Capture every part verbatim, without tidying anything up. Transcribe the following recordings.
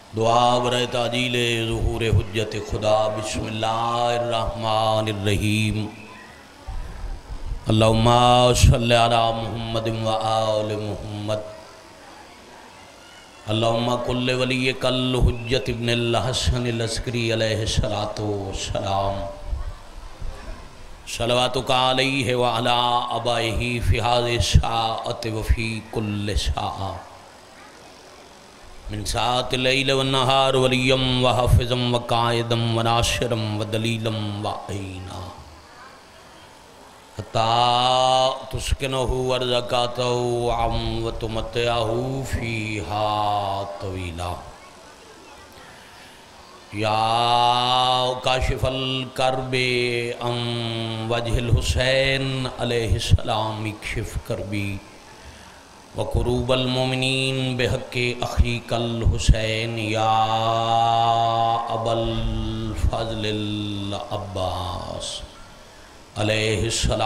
دعا برائے تعجیل ظہور حجت خدا۔ بسم اللہ الرحمن الرحیم۔ اللہم صلی علی محمد و آل محمد۔ اللہم کل ولیک الحجت ابن الحسن العسکری علیہ السلام، صلواتک علیہ وعلی آبائہ فی ہذہ الساعۃ وفی کل ساعۃ، من ساعت اللیل والنہار ولیم وحافظم وقائدم وناصرم ودلیلم وعینا، حتی تسکنہ ورزقاتہ عم وتمتعہ فیہا طویلا۔ یا کاشف الکرب عن وجہ الحسین علیہ السلام اکشف کربی وقروب المومنین بحق اخیک الحسین یا ابا الفضل العباس علیہ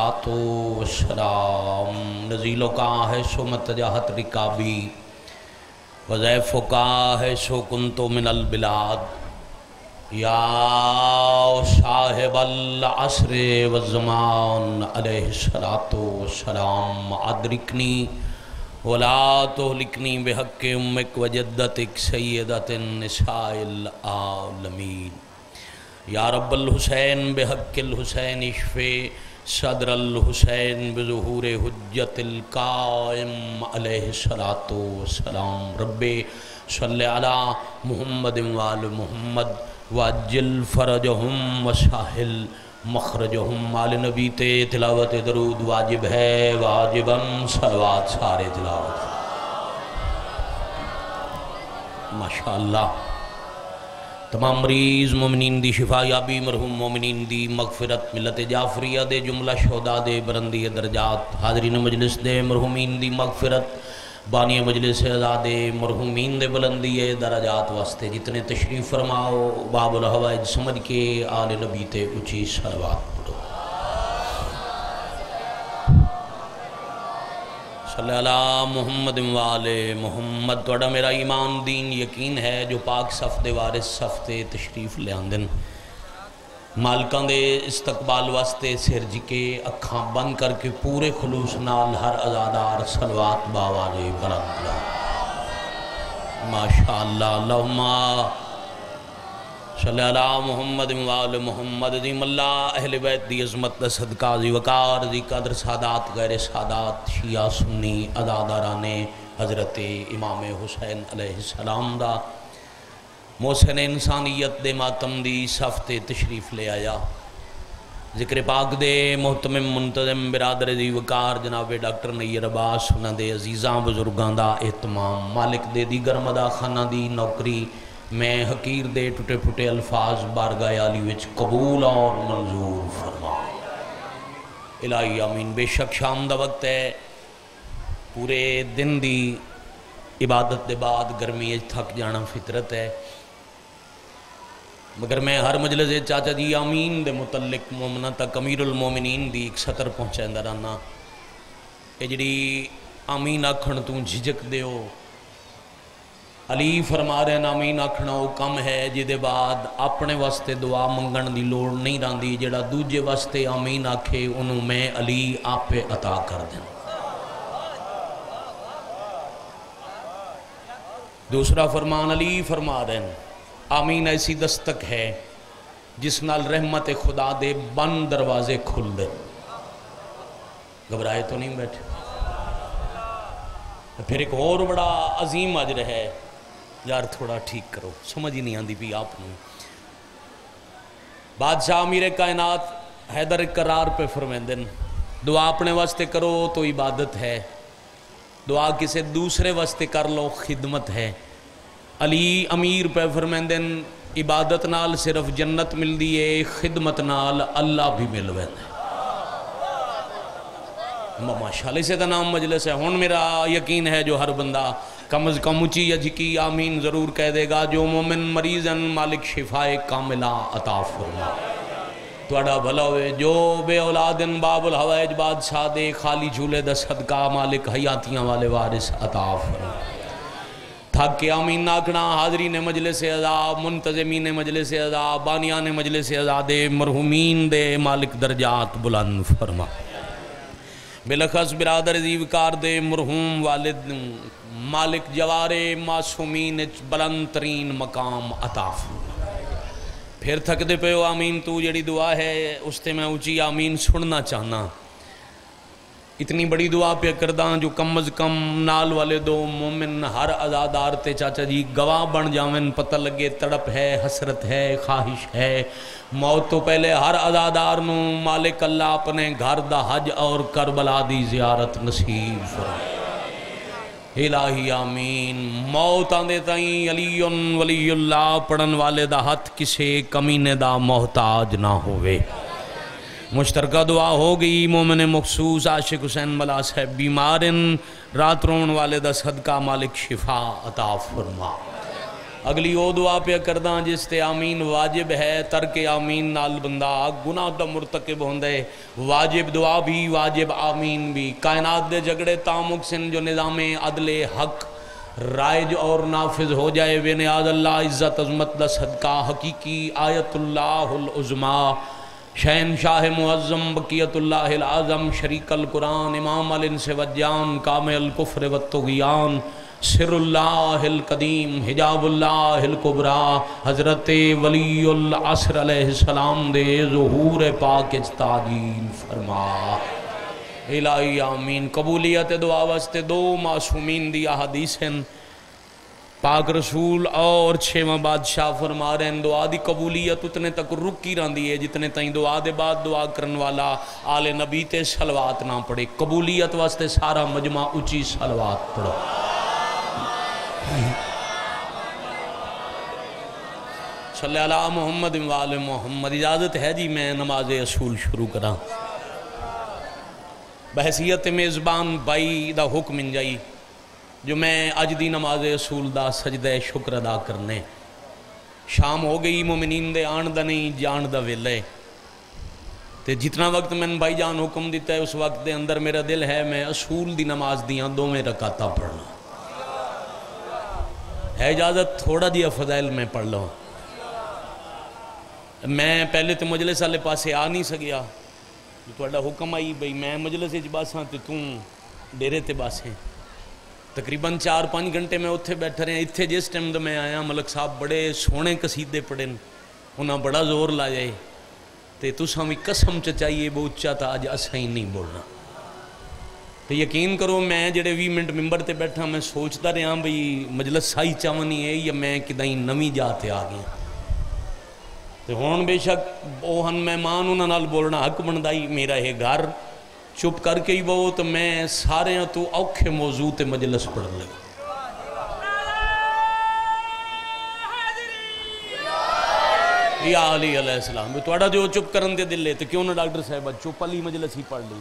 السلام، نزیلوں کا ہے سو متجاہت رکابی وضیفوں کا ہے سو کنتو من البلاد، یا صاحب العصر والزمان علیہ السلام، ادرکنی ولا تہلکنی بحق امک وجدتک سیدت النساء العالمین، یا رب الحسین بحق الحسین اشفِ صدر الحسین بظہور حجت القائم علیہ السلام، رب صلی علی محمد وآل محمد وعجل فرجہم وسہل مخرجہم۔ آل نبی تے تلاوت درود واجب ہے، واجباً صلوات سارے تلاوت۔ ماشاءاللہ تمام مریض مومنین دی شفا یابی، مرحوم مومنین دی مغفرت، ملت جعفریہ دے جملہ شہداء دے برندی درجات، حاضرین مجلس دے مرحومین دی مغفرت، بانی مجلس ازادے مرحومین دے بلندی درجات واسطے جتنے تشریف فرماؤ باب الحوائج سمجھ کے آل نبی تے اچھی صلوات پڑھو۔ صلی اللہ محمد وآل محمد۔ توڑا میرا ایمان دین یقین ہے جو پاک صف دے وارث صف تے تشریف لے آندن، مالکان دے استقبال واسطے سر جکے اکھاں بند کر کے پورے خلوص نال ہر ازادار صلوات باوالے بلند لا۔ ماشاءاللہ اللہم صلی اللہ محمد وآل محمد۔ عظیم اللہ اہل بیت دی عظمت دا صدقہ دی وقار دی قدر، سادات غیر سادات، شیعہ سنی ازاداران حضرت امام حسین علیہ السلام دا محسن انسانیت دے ماتم دی صف تے تشریف لے آیا۔ ذکر پاک دے محتمم منتظم برادر دی وقار جناب ڈاکٹر نیر عباس انہاں دے عزیزاں بزرگاں دا اہتمام، مالک دے دیگر مداح خانہ دی نوکری، میں حقیر دے ٹوٹے پھٹے الفاظ بارگاہ عالی وچ قبول اور منظور فرما۔ الہی آمین۔ بے شک شام دا وقت ہے، پورے دن دی عبادت دے بعد گرمی تھک جانا فطرت ہے، مگر میں ہر مجلس چاچا جی آمین دے متعلق مومنہ تک امیر المومنین دی ایک سطر پہنچائیں درانا، اے جڑی آمین آکھن تو جھجک دیو، علی فرما رہے ہیں آمین آکھنا وہ کم ہے جدے بعد اپنے واسطے دعا منگن دی لوڑ نہیں راندی، جڑا دوجے واسطے آمین آکھے انہوں میں علی آپ پہ عطا کر دیں۔ دوسرا فرمان علی فرما رہے ہیں آمین ایسی دستک ہے جس نال رحمت خدا دے بند دروازے کھل دے۔ گھبرائے تو نہیں بیٹھے؟ پھر ایک اور بڑا عظیم اجر ہے، یار تھوڑا ٹھیک کرو، سمجھ ہی نہیں آندی بھی آپ نے۔ بادشاہ امیر کائنات حیدر قرار پہ فرمیندن دعا اپنے واسطے کرو تو عبادت ہے، دعا کسے دوسرے واسطے کر لو خدمت ہے۔ علی امیر پہ فرمیندن عبادت نال صرف جنت مل دیئے، خدمت نال اللہ بھی مل ویندے۔ ماشاءاللہ سے دا نام مجلس ہے۔ ہون میرا یقین ہے جو ہر بندہ کم از کم اچھی یا جھکی آمین ضرور کہہ دے گا۔ جو مومن مریضن مالک شفائے کاملہ عطا فرما، توڑا بھلا ہوئے۔ جو بے اولادن باب الحوائج بادشاہ دے، خالی جھولے دا صدقہ مالک حیاتیاں والے وارث عطا فرما۔ تھک کے آمین ناکنا حاضرین مجلس عزا منتظمین مجلس عزا بانیان مجلس عزا دے مرحومین دے مالک درجات بلند فرما بلخص برادر زیوکار دے مرحوم والد مالک جوارے معصومین بلند ترین مقام عطا فرما پھر تھک دے پہ ہو آمین تو جڑی دعا ہے اس تے میں اونچی آمین سننا چاہنا اتنی بڑی دعا پہ کرداں جو کم از کم نال والے دو مومن ہر عزادار تے چاچا جی گواہ بن جاویں پتہ لگے تڑپ ہے حسرت ہے خواہش ہے موت تو پہلے ہر عزادار نو مالک اللہ اپنے گھر دا حج اور کربلا دی زیارت نصیب فرمائے الہی آمین موت آندے تائیں علی ولی اللہ پڑھن والے دا ہاتھ کسے کمینے دا محتاج نہ ہوئے مشترکہ دعا ہو گئی مومن مخصوص عاشق حسین ملا صاحب بیمارن رات رون والے دا صدقہ مالک شفا عطا فرما اگلی او دعا پہ کرداں جس تے آمین واجب ہے ترک آمین نال بندہ گناہ دا مرتکب ہوندے واجب دعا بھی واجب آمین بھی کائنات دے جگڑے تامک سن جو نظام عدل حق رائج اور نافذ ہو جائے بے نیاز اللہ عزت عظمت دا صدقہ حقیقی آیت اللہ العظمہ شہنشاہ معظم بقیت اللہ العظم شریک القرآن امام الانس والجان کامل الکفر والطغیان سر اللہ القدیم حجاب اللہ الکبریٰ حضرت ولی العصر علیہ السلام دے ظہور پاک تعجیل فرما الہی آمین قبولیت دعا واسطے دو معصومین دی احادیث ہیں پاک رسول اور چھواں بادشاہ فرما رہے ہیں دعا دی قبولیت اتنے تک رکی رہندی ہے جتنے تائیں دعا دے بعد دعا کرن والا آل نبی تے صلوات نہ پڑھے قبولیت واسطے سارا مجمع اچھی صلوات پڑھو صلی اللہ محمد وآل محمد اجازت ہے جی میں نماز اصول شروع کرا بحثیت میزبان بائی دا حکم انجائی جو میں اج دی نماز اصول دا سجدہ شکر ادا کرنے شام ہو گئی مومنین دے آن دا نہیں جان دا ویلے تے جتنا وقت میں بھائی جان حکم دیتا ہے اس وقت دے اندر میرا دل ہے میں اصول دی نماز دیاں دو میں رکعتاں پڑھنا ہے اجازت تھوڑا دیا فضائل میں پڑھ لوں میں پہلے تو مجلس والے پاسے آ نہیں سکیا جو تھوڑا حکم آئی بھئی میں مجلس اچ باساں تے توں ڈیرے تے باسیں تقریباً چار پانچ گھنٹے میں اتھے بیٹھا رہے ہیں اتھے جس ٹائم دا میں آیا ملک صاحب بڑے سونے قصیدے پڑھیں انہاں بڑا زور لا جائے تے تساں بھی قسم چچائیے بہت اچا تھا آج اساں ہی نہیں بولنا تو یقین کرو میں جڑے وی منٹ ممبر تے بیٹھا میں سوچتا رہا بھئی مجلس سائی چاونی ہے یا میں کدائیں نمی جاتے آ گیا تو ہون بے شک اوہن مہمان انہاں نال بولنا حق بندائی میرا ہے گھر چپ کر کے ہی وہ تو میں سارے ہیں تو اوکھے موضوع تے مجلس پڑھ لگا یا علی علیہ السلام توڑا جو چپ کرن دے دل لے تو کیوں نہ ڈاکٹر صاحبہ چپ علی مجلس ہی پڑھ لی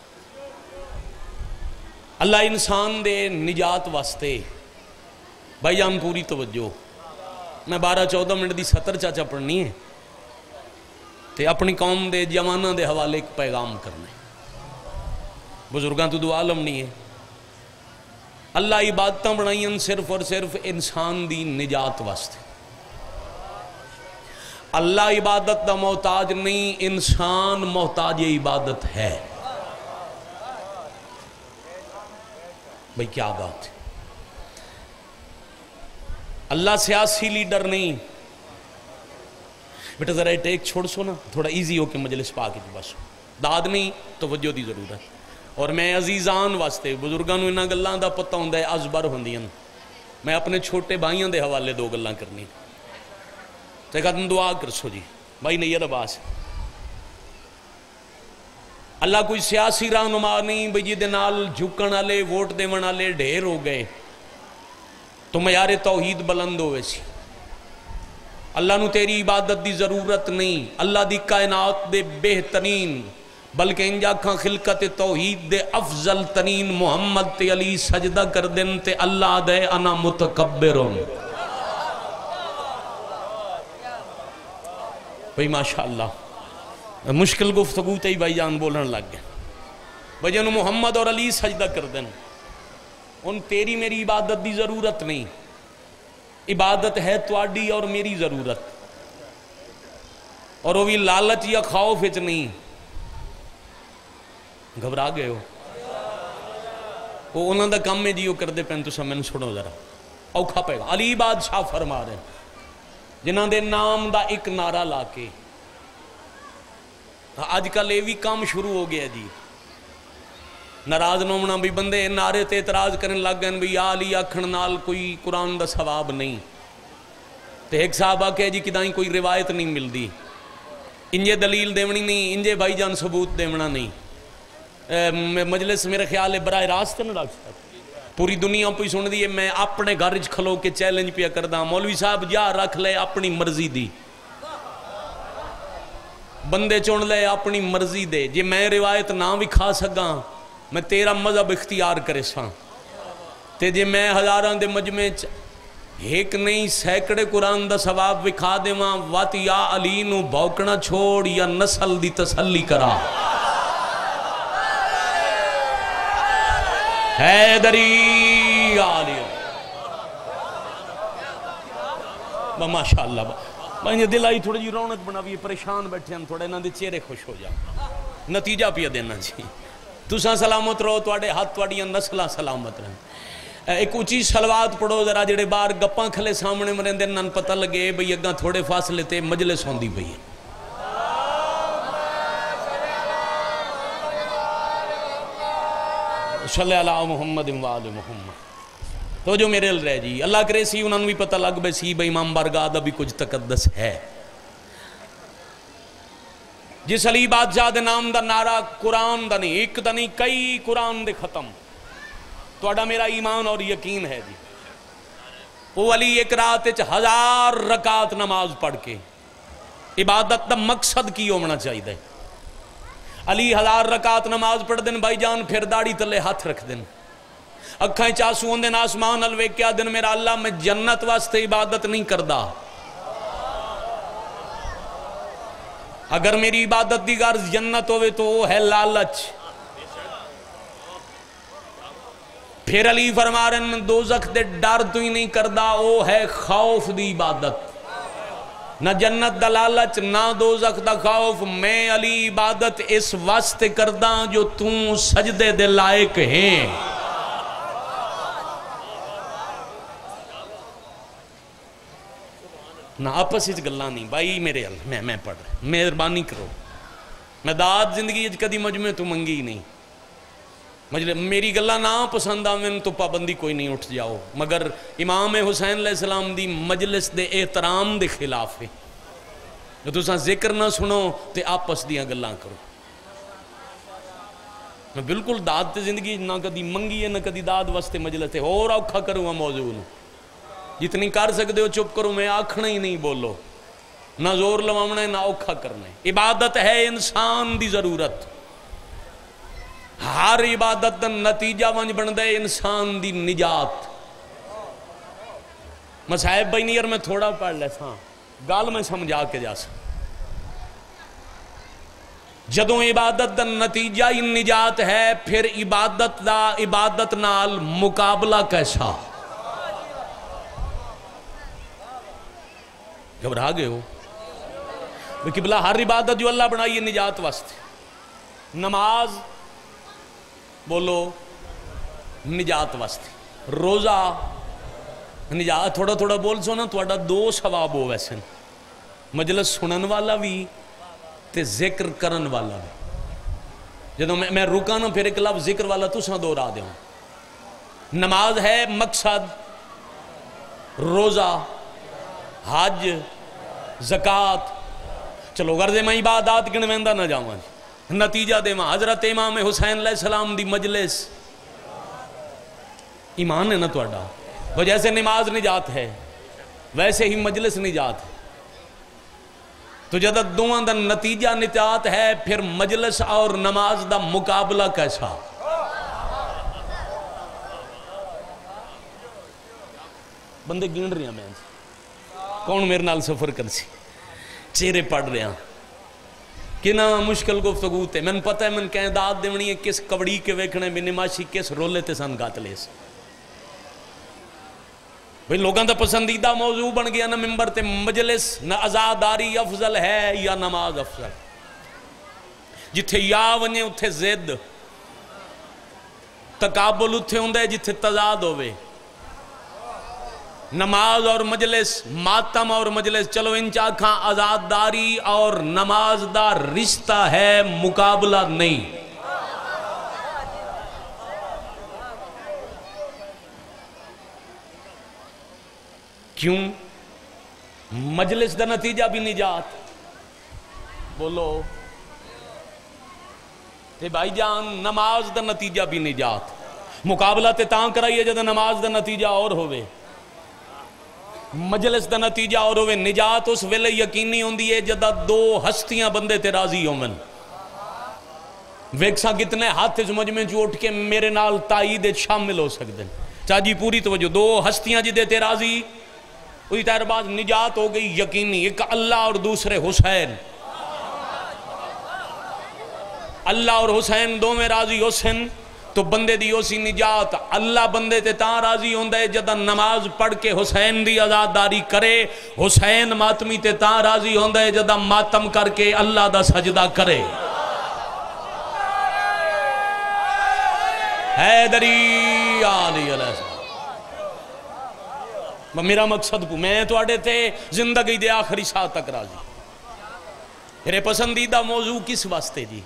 اللہ انسان دے نجات واسطے بھائی جان پوری توجہ میں بارہ چودہ منٹ دی ستر چاچا پڑھنی ہے تے اپنی قوم دے جوانہ دے حوالے ایک پیغام کرنے بزرگاں تو دعا لمنی ہے اللہ عبادتاں بنائیں صرف اور صرف انسان دی نجات واسطے اللہ عبادت دا محتاج نہیں انسان محتاج عبادت ہے بھئی کیا بات ہے اللہ سیاسی لیڈر نہیں بیٹا ذرا ٹیک چھوڑ سو نا تھوڑا ایزی ہو کے مجلس پاکی جو بس داد نہیں توجہ دی ضرورت اور میں عزیزان واسطے بزرگانوں انہاں گلان دا پتہ ہوندہ ہے ازبر ہوندیاں میں اپنے چھوٹے بھائیاں دے حوالے دو گلان کرنی تو ایک آدم دعا کر سو جی بھائی نہیں یہ رباس اللہ کوئی سیاسی رہنما نہیں بھئی جی نال جھکن والے ووٹ دیون والے ڈھیر ہو گئے تو معیار توحید بلند ہوئے سی اللہ نو تیری عبادت دی ضرورت نہیں اللہ دی کائنات دے بہترین بلکہ انجا کھاں خلقت توحید دے افضل ترین محمد تے علی سجدہ کر دن تے اللہ دے انا متکبرون بھئی ماشاءاللہ مشکل گفتگو تے ہی بھائی جان بولن لگ گئے بھائی جانو محمد اور علی سجدہ کر دن ان تیری میری عبادت دی ضرورت نہیں عبادت ہے تواڈی اور میری ضرورت، اور وہ بھی لالچ یا خوف وچ نہیں۔ گھبرا گئے ہو؟ وہ انہوں دا کام ہے جی، وہ کردے پین، تو سمجھ سنو ذرا، اوکھا پے گا۔ علی بادشاہ فرما رہے ہیں جنہاں دے نام دا ایک نعرہ لا کے، آج کل یہ بھی کام شروع ہو گیا جی، ناراض نہ ہونا بھی بندے نعرے تے اعتراض کرنے لگ گئے بھی یا علی آکھن نال کوئی قرآن دا ثواب نہیں، تے ایک صاحب آکے جی کدائیں کوئی روایت نہیں ملدی، انجے دلیل دیونی نہیں، انجے بھائی جان ثبوت دیونا نہیں۔ مجلس میرے خیال ہے براہ راست نہ رکھ سکتا، پوری دنیا پہ سن دی ہے، میں اپنے گھر کھلو کے چیلنج پہ کردہ، مولوی صاحب جا رکھ لے اپنی مرضی دی، بندے چن لے اپنی مرضی دے، جے میں روایت نہ بھی کھا سکاں میں تیرا مذہب اختیار کرے ساں، تے جے میں ہزاران دے مجمع ایک نہیں سینکڑے قرآن دا ثواب وکھا دے ماں، وات یا علی نو بھوکنا چھوڑ یا نسل دی تسلی کرا، حیدری علی با ماشاءاللہ با انہیں دل آئی تھوڑے جی رونق بنا بھی پریشان بیٹھے ہیں، تھوڑے نہ دے چہرے خوش ہو جا، نتیجہ پیا دینا جی، تساں سلامت رہو، تواڈے ہاتھ تواڈیاں نسلاں سلامت رہن۔ ایک اونچی صلوات پڑھو ذرا، جڑے بار گپاں کھلے سامنے مرندے نن پتہ لگے بھئی اگاں تھوڑے فاصلے تے مجلس ہوندی پئی ہے۔ صلی اللہ محمد و آل محمد۔ تو جو میرے ال رہ جی، اللہ کرے سی انہوں نے بھی پتہ لگ بے سی بھئی امام بارگاہ دا بھی کچھ تقدس ہے۔ جس علی بادشاہ دے نام دا نعرہ قرآن دا نہیں، ایک دا نہیں، کئی قرآن دے ختم، تو اڈا میرا ایمان اور یقین ہے جی۔ وہ علی ایک رات اچھ ہزار رکعت نماز پڑھ کے، عبادت دا مقصد کی ہونا چاہیے، علی ہزار رکعت نماز پڑھ دن بھائی جان، پھر داڑھی تلے ہاتھ رکھ دن، اکھائیں چاسو ہوں دن آسمان الوے کیا دن، میرا اللہ میں جنت واسطے عبادت نہیں کردہ، اگر میری عبادت دی غرض جنت ہوئے تو وہ ہے لالچ۔ پھر علی فرما رہے ہیں دوزخ دے ڈر تو ہی نہیں کردہ، وہ ہے خوف دی عبادت، نہ جنت دا لالچ نہ دوزخ دا خوف، میں علی عبادت اس واسطے کردہ جو توں سجدے دے لائق ہیں۔ نہ آپس اس گلہ نہیں بھائی میرے اللہ میں میں پڑھ رہا مہربانی کرو، میں داد زندگی کدی مجمع تو منگی نہیں، میری گلہ نہ پسند آمین تو پابندی کوئی نہیں اٹھ جاؤ، مگر امام حسین علیہ السلام دی مجلس دے احترام دے خلاف ہے، جو تساں ذکر نہ سنو تے آپس دیاں گلاں کرو۔ میں بالکل داد تے زندگی نہ کدی منگی ہے نہ کدی داد واسطے مجلس تے، اور اوکھا کروں موضوع نو، جتنی کر سکتے ہو چپ کرو، میں آکھنا ہی نہیں بولو، نہ زور لواؤنا ہے نہ اوکھا کرنا ہے۔ عبادت ہے انسان دی ضرورت، ہر عبادت دا نتیجہ ونج بن دے انسان دی نجات۔ مصاحب بھائی نیئر میں تھوڑا پڑھ لے ساں گال میں سمجھا کے جا سا، جدوں عبادت دا نتیجہ ہی نجات ہے، پھر عبادت دا عبادت نال مقابلہ کیسا؟ گھبرا گئے ہو؟ قبلہ ہر عبادت جو اللہ بنائی ہے نجات واسطے، نماز بولو نجات واسطے، روزہ نجات، تھوڑا تھوڑا بول سو نا تھوڑا دو ثواب ہو ویسے، مجلس سنن والا بھی تے ذکر کرن والا بھی، جدو میں میں رکا نا پھر ایک لفظ ذکر والا تو ساں دورا دے ہوں۔ نماز ہے مقصد، روزہ، حج، زکاة، چلو غرض میں عبادات گنویندہ نہ جاؤں، نتیجہ دے ماں حضرت امام حسین علیہ السلام دی مجلس، ایمان ہے نا تو اڈا، وہ جیسے نماز نجات ہے ویسے ہی مجلس نجات ہے، تو جدہ دوہاں دا نتیجہ نجات ہے، پھر مجلس اور نماز دا مقابلہ کیسا؟ بندے گن رہے ہیں میں کون میرے نال سفر کر سی، چہرے پڑھ رہے ہیں کہ نا مشکل گفتگو تے، میں نے پتہ ہے میں کہیں داد دیونی ہے کس کبڑی کے ویکھنے بھی نماشی کس رولے تے سن گات لے سی، بھئی لوگاں دا پسندیدہ موضوع بن گیا نا ممبر تے مجلس، نہ عزاداری افضل ہے یا نماز افضل. جتھے یا ونجے اتھے زد، تقابل اتھے ہوندے جتھے تضاد ہوئے. نماز اور مجلس، ماتم اور مجلس، چلو ان چاکھاں عزاداری اور نماز دا رشتہ ہے، مقابلہ نہیں. کیوں؟ مجلس دا نتیجہ بھی نجات. بولو تے بھائی جان، نماز دا نتیجہ بھی نجات. مقابلہ تے تاں کرائیے جدہ نماز دا نتیجہ اور ہوئے، مجلس دا نتیجہ اور ہوئے. نجات اس ویلے یقینی ہوندی ہے جدہ دو ہستیاں بندے تے راضی ہومن. ویکساں کتنے ہاتھ اس مجمع جو اٹھ کے میرے نال تائید شامل ہو سکتے ہیں. چاہ جی پوری توجہ، دو ہستیاں جدے تے راضی اسی طرح بعد نجات ہو گئی یقینی. ایک اللہ اور دوسرے حسین. اللہ اور حسین دو میں راضی حسین تو بندے دی اسی نجات. اللہ بندے تے تاں راضی ہوندہ ہے جدہ نماز پڑھ کے حسین دی عزاداری کرے. حسین ماتمی تے تاں راضی ہوندہ ہے جدہ ماتم کر کے اللہ دا سجدہ کرے. حیدری آلی علیہ السلام. میرا مقصد کو میں تو اڑے تھے زندگی دے آخری ساتھ تک راضی. میرے پسندیدہ موضوع کس واسطے جی؟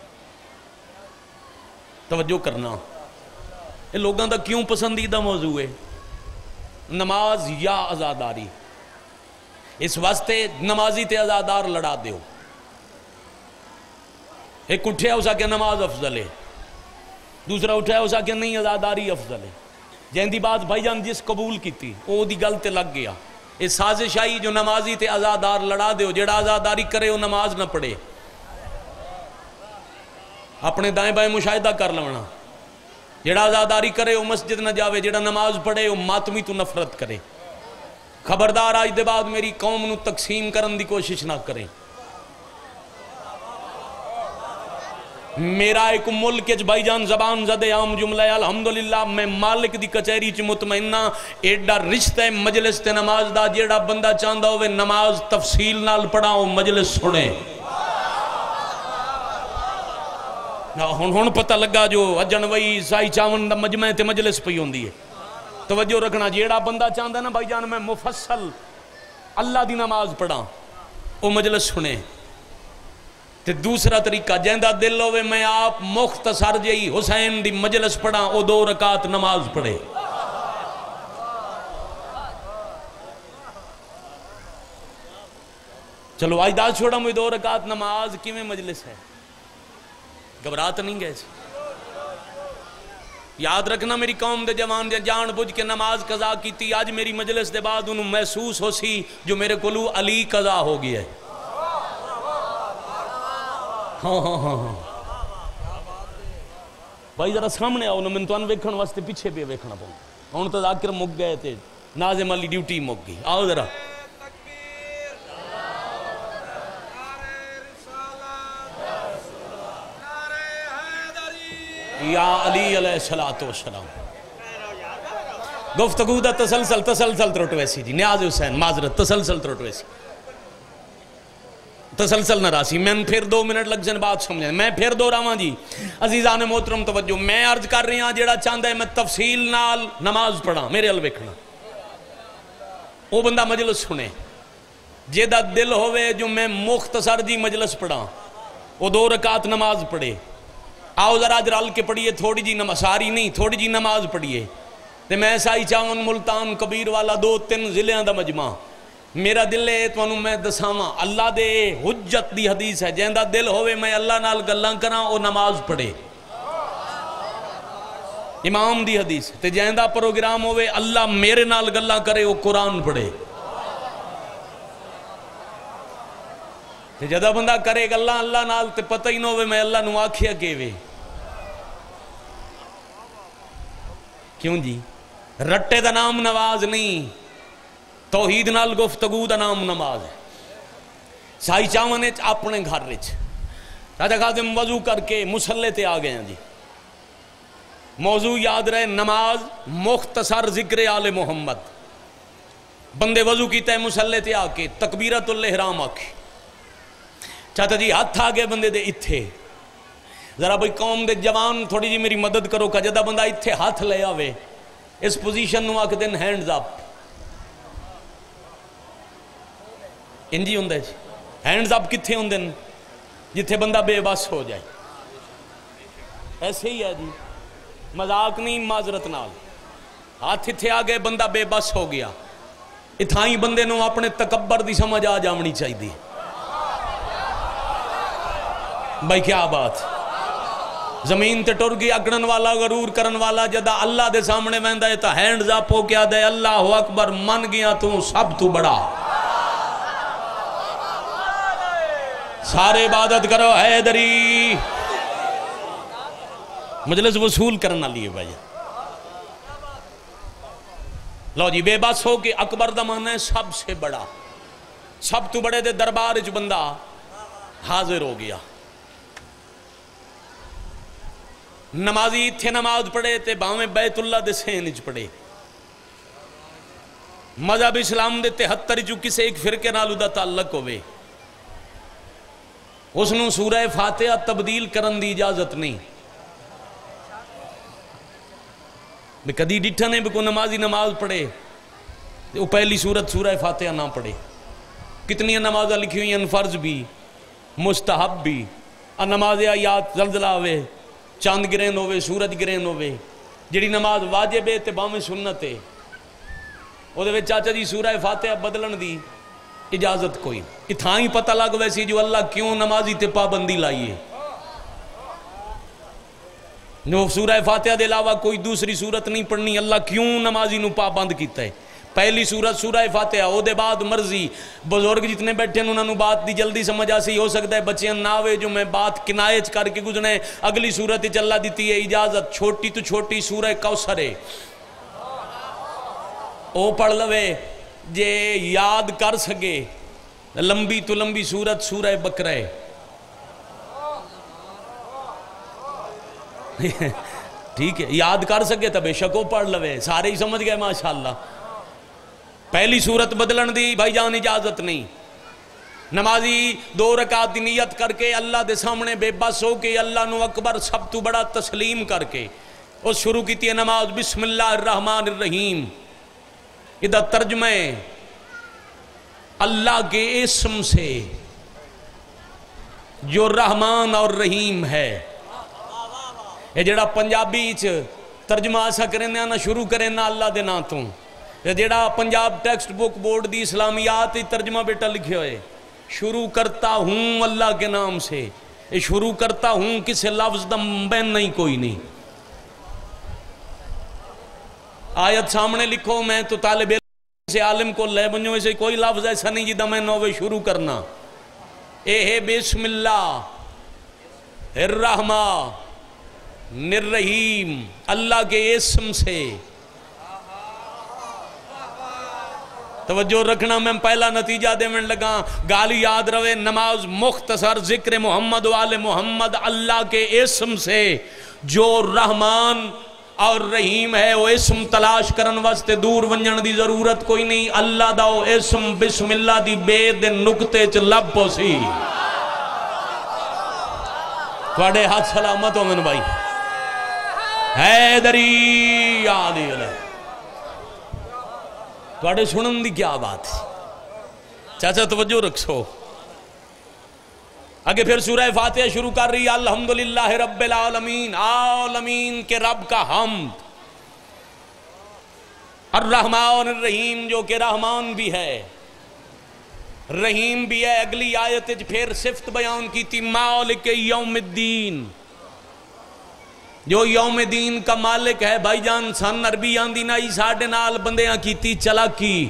توجہ کرنا، یہ لوگاں دا کیوں پسندیدہ موضوع ہے؟ نماز یا عزاداری. اس واسطے نمازی تے عزادار لڑا دیو. ایک اٹھیا اسا کہ نماز افضل ہے، دوسرا اٹھیا اسا کہ نہیں عزاداری افضل ہے. جہن دی بات بھائی جان جس قبول کی تھی وہ دی گل تے لگ گیا. یہ سازش آئی جو نمازی تے عزادار لڑا دیو. جیڑا عزاداری کرے وہ نماز نہ پڑھے. اپنے دائیں بائیں مشاہدہ کر لونا. جیڑا عزاداری کرے وہ مسجد نہ جاوے، جیڑا نماز پڑھے وہ ماتمی تو نفرت کرے. خبردار آج دے بعد میری قوم نو تقسیم کرن دی کوشش نہ کریں. میرا ایک ملک اچ بھائی جان زبان زدے عام جملہ ہے الحمدللہ میں مالک دی کچہری چ مطمئنہ. ایڈا رشتہ مجلس تے نماز دا. جیڑا بندہ چاندہ ہوئے نماز تفصیل نال پڑھا ہو مجلس سنے. ہون ہون پتہ لگا جو اجن وئی سائی چاون دا مجمع تے مجلس پئی ہوندی ہے. توجہ رکھنا، جیڑا بندہ چاندہ نا بھائی جان میں مفصل اللہ دی نماز پڑھا وہ مجلس سنے. تے دوسرا طریقہ جہندہ دل ہوئے میں آپ مختصر جئی حسین دی مجلس پڑھا او دو رکعت نماز پڑھے. چلو آج دا چھوڑا مجھے دو رکعت نماز کی میں مجلس ہے. گھبرات نہیں گئے سے. یاد رکھنا میری قوم دے جوان دے جان بجھ کے نماز قضا کی تھی. آج میری مجلس دے بعد انہوں محسوس ہو سی جو میرے کلو علی قضا ہو گیا ہے. ہاں ہاں ہاں ہاں بھائی ذرا سامنے آؤ نا، میں تو ان ویکھن واسطے پیچھے بھی ویکھنا پاؤں. ہوں تو ذاکر مک گئے تھے، ناظم علی ڈیوٹی مک گئی. آؤ ذرا. یا علی علیہ السلام. گفتگو دا تسلسل تسلسل تروٹ ویسی جی. نیاز حسین معذرت تسلسل تروٹ ویسی تسلسل نہ راسی. میں پھر دو منٹ لگ جن بات سمجھیں. میں پھر دو راواں جی. عزیزان محترم توجہ، میں عرض کر رہی ہاں جیڑا چاندہ ہے میں تفصیل نال نماز پڑھا میرے ال ویکھنا وہ بندہ مجلس سنے. جیدہ دل ہوئے جو میں مختصر جی مجلس پڑھا وہ دو رکعت نماز پڑھے. آؤ ذرا جرال کے پڑھیے تھوڑی جی نماز، ساری نہیں تھوڑی جی نماز پڑھیے. تے میں سائی چاون ملتان کبیر والا دو تین ضلعوں دا مجمع. میرا دل ہے تو انہوں میں دساواں اللہ دے حجت دی حدیث ہے جہندہ دل ہوئے میں اللہ نال گلاں کراں او نماز پڑھے. امام دی حدیث تے جہندہ پروگرام ہوئے اللہ میرے نال گلاں کرے وہ قرآن پڑھے. تے جدہ بندہ کرے گلاں اللہ نال تے پتہ ہی نہ ہوئے میں اللہ نو آکھیا کیوے. کیوں جی؟ رٹے دا نام نواز نہیں، توحید نال گفتگو دا نام نماز ہے. سائی چاونے اپنے گھر رچ راجہ خادم وضو کر کے مسلح تے آ گئے ہیں جی. موضوع یاد رہے نماز، مختصر ذکر آل محمد. بندے وضو کیتا ہے مسلے تے آ کے تکبیرت الاحرام آکھی چاہتا جی ہاتھ آگے بندے دے اتھے ذرا بھئی قوم دے جوان تھوڑی جی میری مدد کرو کہ جدہ بندہ اتھے ہاتھ لے آوے اس پوزیشن نو آکھ دن ہینڈز اپ انجی ہوندے جی ہینڈز اپ کتھے ہوندے جتھے بندہ بے بس ہو جائے ایسے ہی ہے جی مذاق نہیں معذرت نال ہاتھ اتھے آگے بندہ بے بس ہو گیا اتھائیں بندے نو اپنے تکبر دی سمجھ آ جامنی چاہی دی بھائی کیا بات زمین تے ٹر گئی اگڑن والا غرور کرن والا جدا اللہ دے سامنے ویندہ ہے تا ہینڈز اپ ہو کیا دے اللہ اکبر من گیا تو سب تو بڑا سارے عبادت کرو حیدری مجلس وصول کرنا لیے بھائی لو جی بے بس ہو کہ اکبر دا معنی ہے سب سے بڑا سب تو بڑے دے دربار اچ بندہ حاضر ہو گیا نمازی تھے نماز پڑھے تے باویں بیت اللہ دے سینج پڑھے مذہب اسلام دے تہتر جو کسے ایک فرقے نالو دا تعلق ہوئے اس نو سورہ فاتحہ تبدیل کرن دی اجازت نہیں بے کدی ڈٹھا نے بے کو نمازی نماز پڑھے وہ پہلی سورت سورہ فاتحہ نہ پڑھے کتنی نمازہ لکھی ہوئی ہیں فرض بھی مستحب بھی نماز آیات زلزلہ ہوئے چاند گرین ہوئے سورج گرین ہوئے جڑی نماز واجب ہے تے باویں سنت ہے وہ دے چاچا جی سورہ فاتحہ بدلن دی اجازت کوئی اتھاں ہی پتہ لگ ویسی جو اللہ کیوں نمازی تے پابندی لائیے جو سورہ فاتحہ دے علاوہ کوئی دوسری سورت نہیں پڑھنی اللہ کیوں نمازی نو پابند کیتا ہے پہلی سورت سورہ فاتحہ او دے بعد مرضی بزرگ جتنے بیٹھے انہوں نے بات دی جلدی سمجھا سی ہو سکتا ہے بچیاں ناوے جو میں بات کنائچ کر کے گزنے اگلی سورت چلا دیتی ہے اجازت چھوٹی تو چھوٹی سورہ کوثر ہے او پڑھ لوے جے یاد کر سکے لمبی تو لمبی سورت سورہ بقرہ ہے ٹھیک ہے یاد کر سکے تو بے شک وہ پڑھ لوے سارے ہی سمجھ گئے ماشاءاللہ پہلی سورت بدلن دی بھائی جان اجازت نہیں نمازی دو رکعت دی نیت کر کے اللہ دے سامنے بے بس ہو کے اللہ نو اکبر سب تو بڑا تسلیم کر کے اس شروع کی تھی نماز بسم اللہ الرحمن الرحیم ادھا ترجمہ اللہ کے اسم سے جو رحمان اور رحیم ہے یہ جڑا پنجابی ترجمہ ایسا کریں نہ شروع کریں نہ اللہ دے نا تو جڑا پنجاب ٹیکسٹ بک بورڈ دی اسلامیات ترجمہ بیٹا لکھے ہوئے شروع کرتا ہوں اللہ کے نام سے یہ شروع کرتا ہوں کسے لفظ دم بین نہیں کوئی نہیں آیت سامنے لکھو میں تو طالب علم سے عالم کو لے بنجو اسے کوئی لفظ ایسا نہیں جدہ میں نوے شروع کرنا اے ہے بسم اللہ الرحمن الرحیم اللہ کے اسم سے توجہ رکھنا میں پہلا نتیجہ دے میں لگا گالی یاد روے نماز مختصر ذکر محمد و آل محمد اللہ کے اسم سے جو رحمان اور رحیم ہے وہ اسم تلاش کرن واسطے دور ونجن دی ضرورت کوئی نہیں اللہ دا وہ اسم بسم اللہ دی بے دے نکتے چ لب پوسی توڑے ہاتھ سلامت ہو من بھائی حیدری آلی علیہ توڑے سنن دی کیا بات چاچا توجہ رکھو آگے پھر سورہ فاتحہ شروع کر رہی الحمدللہ رب العالمین عالمین کے رب کا حمد الرحمن الرحیم جو کہ رحمان بھی ہے رحیم بھی ہے اگلی آیت پھر صفت بیان کی تھی مالک یوم الدین جو یوم دین کا مالک ہے بھائی جان سن عربی آندی نائی ساڑھے نال بندیاں کیتی چلا کی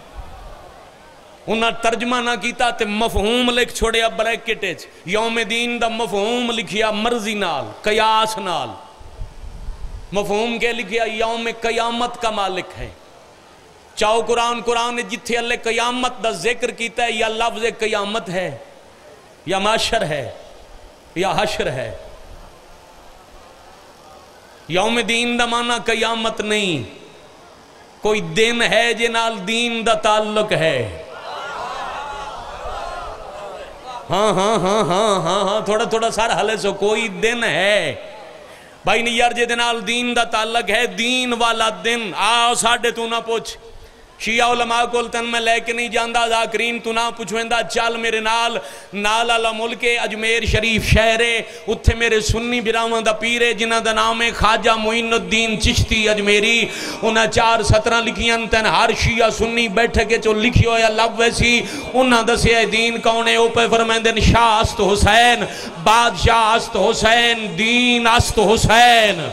انہاں ترجمہ نہ کیتا تے مفہوم لکھ چھوڑے اب بریکٹیج یوم دین دا مفہوم لکھیا مرضی نال قیاس نال مفہوم کے لکھیا یوم قیامت کا مالک ہے چاہو قرآن قرآن جتھے اللہ قیامت دا ذکر کیتا ہے یا لفظ قیامت ہے یا معاشر ہے یا حشر ہے یوم دین دا معنی قیامت نہیں کوئی دن ہے جے نال دین دا تعلق ہے؟ ہاں ہاں ہاں ہاں ہاں ہاں تھوڑا تھوڑا سارا حلے سو کوئی دن ہے بھائی نہیں یار جے دے نال دین دا تعلق ہے، دین والا دن آؤ ساڑھے تو نہ پوچھ شیعہ علماء کول تن میں لے کے نہیں جاندہ ذاکرین تو نہ پوچھویندہ چل میرے نال نال اللہ ملک اجمیر شریف شہرے اتھے میرے سنی برامان دا پیرے جنہ دا نام خواجہ معین الدین چشتی اجمیری انہاں چار سترہ لکھیاں تن ہر شیعہ سنی بیٹھے کے چو لکھی ہویا لب ویسی انہاں دسے دین کونے اوپے فرمیندن شاہ است حسین بادشاہ است حسین دین است حسین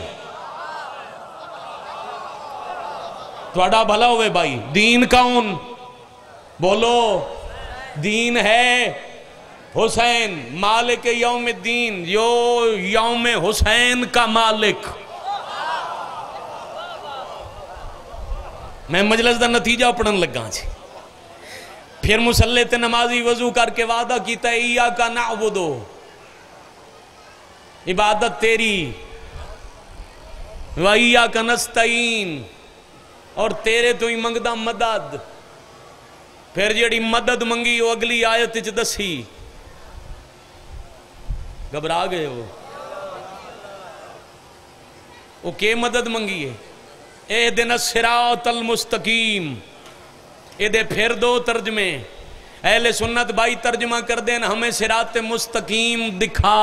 توڑا بھلا ہوئے بھائی دین کون بولو دین ہے حسین مالک یوم الدین یو یوم حسین کا مالک میں مجلس دا نتیجہ پڑھن لگا جی پھر مسلح تے نمازی وضو کر کے وعدہ کیتا ہے ایاکا نعبدو عبادت تیری و ایاکا نستعین اور تیرے تو ہی منگدہ مدد پھر جیڑی مدد منگی وہ اگلی آیت چ دسی گھبرا گئے ہو وہ کے مدد منگی ہے اہدنا الصراط المستقیم اے دے پھر دو ترجمے اہل سنت بھائی ترجمہ کر دیں ہمیں صراط مستقیم دکھا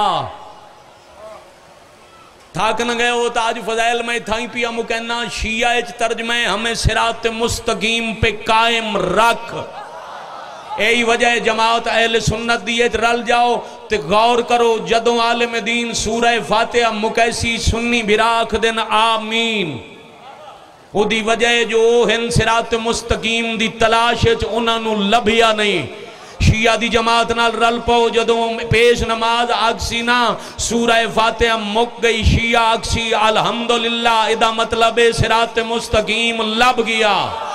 تھاک نہ گئے ہو تاج فضائل میں تھائیں پیا مکینہ شیعہ اچ ترجمہ ہمیں صراط مستقیم پہ قائم رکھ ایہی وجہ جماعت اہل سنت دیئے رل جاؤ تے غور کرو جدوں عالم دین سورہ فاتحہ مکیسی سنی براک دن آمین وہ دی وجہ جو ہن صراط مستقیم دی تلاش اچ انہاں نو لبھیا نہیں شیعہ دی جماعت نال رل پاؤ جدوں پیش نماز آگسی نا سورہ فاتحہ مک گئی شیعہ آگسی الحمدللہ ادا مطلب صراط مستقیم لب گیا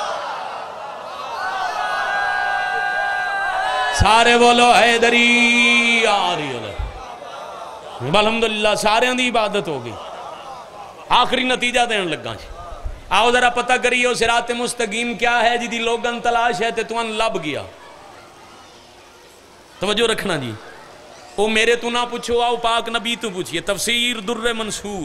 سارے بولو حیدری آری الحمدللہ سارے اندھی عبادت ہوگی آخری نتیجہ دین لگا جی آؤ ذرا پتہ کریو صراط مستقیم کیا ہے جی دی لوگن تلاش ہے تے توان لب گیا توجہ رکھنا جی او میرے تو نہ پوچھو آؤ پاک نبی تو پوچھئے تفسیر در منصور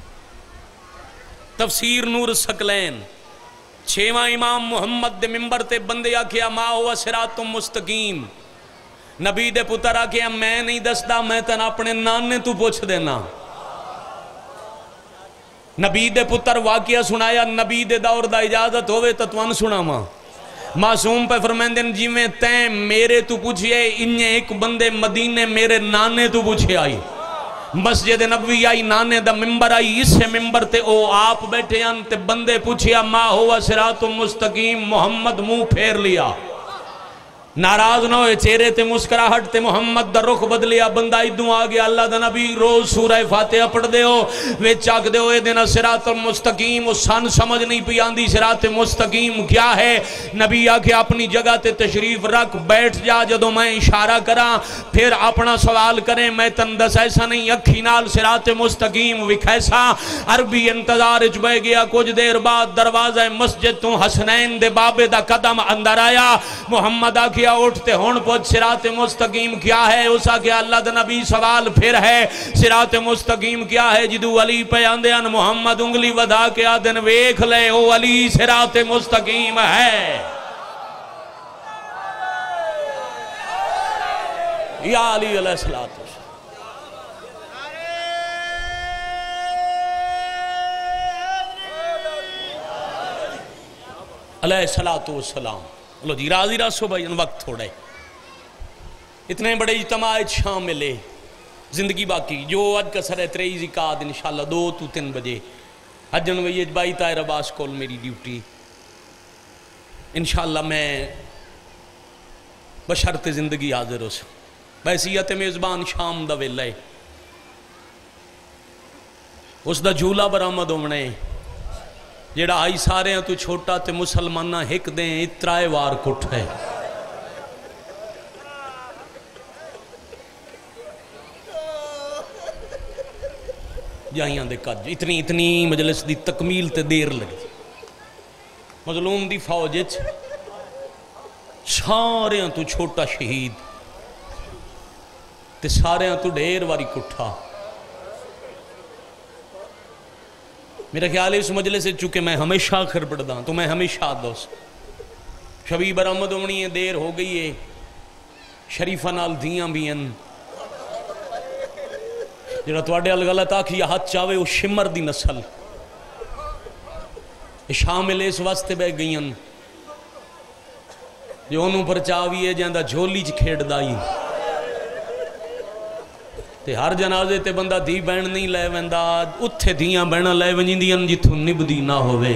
تفسیر نور الثقلین چھواں امام محمد دے ممبر تے بندے آکھیا ما ہوا صراط مستقیم نبی دے پتر آکھیا میں نہیں دستا میں تن اپنے نانے تو پوچھ دینا نبی دے پتر واقعہ سنایا نبی دے دور دا اجازت ہوئے تتوان سنا ماں معصوم پہ فرمیندن جی میں تین میرے تو پوچھئے انہیں ایک بندے مدینے میرے نانے تو پوچھے آئی مسجد نبوی آئی نانے دا ممبر آئی اس سے ممبر تے او آپ بیٹھے ہیں تے بندے پوچھیا ما ہوا صراط مستقیم محمد منہ پھیر لیا ناراض نہ ہوئے چہرے تے مسکراہٹ تے محمد دا رخ بدلیا بندہ ایدوں آگیا اللہ دا نبی روز سورہ فاتحہ پڑھ دے ہو وے چاک دے ہوئے دینا صراط المستقیم اس سن سمجھ نہیں پی آندی صراط مستقیم کیا ہے نبی آکے اپنی جگہ تے تشریف رکھ بیٹھ جا جدو میں اشارہ کراں پھر اپنا سوال کریں میں تندس ایسا نہیں اکھی نال صراط مستقیم وکھیسا عربی انتظار اچ بے گیا کچھ دیر بعد دروازہ مسجد تو حسنین دے بابے دا قدم اندر آیا محمد آکے کیا اٹھتے ہون پوچھ صراط مستقیم کیا ہے اسا کیا اللہ دا نبی سوال پھر ہے صراط مستقیم کیا ہے جدو علی پہ آندیان محمد انگلی ودا کے آدن ویکھ لے او علی صراط مستقیم ہے یا علی علیہ السلام علیہ السلام لو جی راضی راسو بھائی ان وقت تھوڑا ہے اتنے بڑے اجتماع شاملے زندگی باقی جو اج کا سر ہے تریزی کاد انشاءاللہ دو تو تین بجے حجن ویج بائی تائر عباس کول میری ڈیوٹی انشاءاللہ میں بشرط زندگی حاضر ہو سکوں بحثیت میزبان شام دا ویلہ ہے اس دا جھولا برآمد ہونے جیڑا آئی سارے ہیں تو چھوٹا تے مسلمانہ ہک دیں اترائے وار کٹ ہے جائیاں دے کج اتنی اتنی مجلس دی تکمیل تے دیر لگی مظلوم دی فوج سارے تو چھوٹا شہید تے سارے تو ڈھیر واری کٹھا. میرا خیال ہے اس مجلس سے چونکہ میں ہمیشہ آخر پڑھدا تو میں ہمیشہ دوست شبی برآمد ہونی ہے، دیر ہو گئی ہے، شریفہ نال دیاں بھی ہیں. جڑا تواڈے ال غلط آکھی ہاتھ چاوے وہ شمر دی نسل شامل اس واسطے بہ گئی ہیں جو انہوں پر چاوی ہے جاندہ جھولی چ کھیڑ دائی تے ہر جنازے تے بندہ دھی بہن نہیں لے ویندا، اتھے دھیاں بہناں لے ونجیندیاں جتھوں نبدی نہ ہوئے.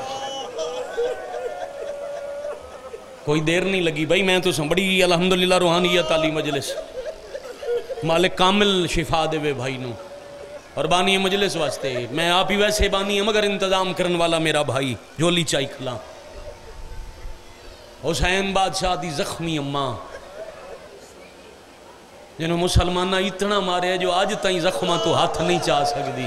کوئی دیر نہیں لگی بھائی، میں تو بڑی الحمدللہ روحانیت علی مجلس مالک کامل شفا دے وے بھائی نو اور بانی مجلس واسطے. میں آپ ہی ویسے بانی ہے مگر انتظام کرن والا میرا بھائی جولی چائی کھلا حسین بادشاہ دی زخمی اماں جنہوں مسلمانہ اتنا مارے جو آج تائیں زخمہ تو ہاتھ نہیں چاہ سکتی.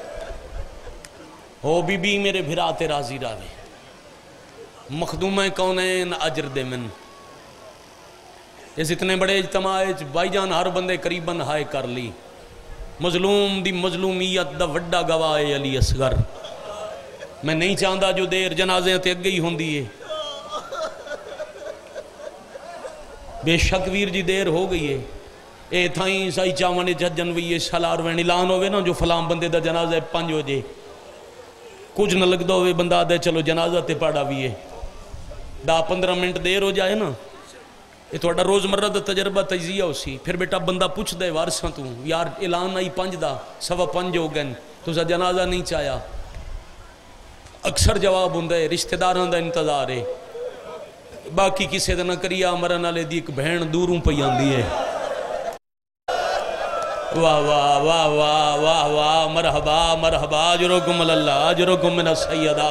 او بی بی میرے بھراتے راضی راوے مخدومہ کونین اجر دے من. اس اتنے بڑے اجتماع بھائی جان ہر بندے قریباً ہائے کر لی. مظلوم دی مظلومیت دا وڈا گواہ ہے علی اصغر. میں نہیں چاہتا جو دیر جنازے تے اگے ہی ہوندی ہے. بے شک ویر جی دیر ہو گئی ہے. اے تھائیں سائی چاوانے ججن وی سالار وین اعلان ہوئے نا جو فلان بندے دا جنازہ پنج ہو جے کچھ نہ لگ دا ہوئے بندہ دے چلو جنازہ تے پاڑا بھی ہے دا پندرہ منٹ دیر ہو جائے نا یہ توڑا روز مرہ دا تجربہ تجزیہ ہو سی. پھر بیٹا بندہ پوچھ دے وارساں تو یار اعلان آئی پنج دا سوا پنج ہو گئن تو سا جنازہ نہیں چاہیا. اکثر جواب ہوں دے رشتہ داران دا انتظار ہے باقی کسے دا نہ کریا مرن والے دی ایک بہن دوروں پہ آندی ہے. واہ واہ واہ واہ واہ واہ مرحبا مرحبا اجرکم اللہ اجرکم من السیدہ.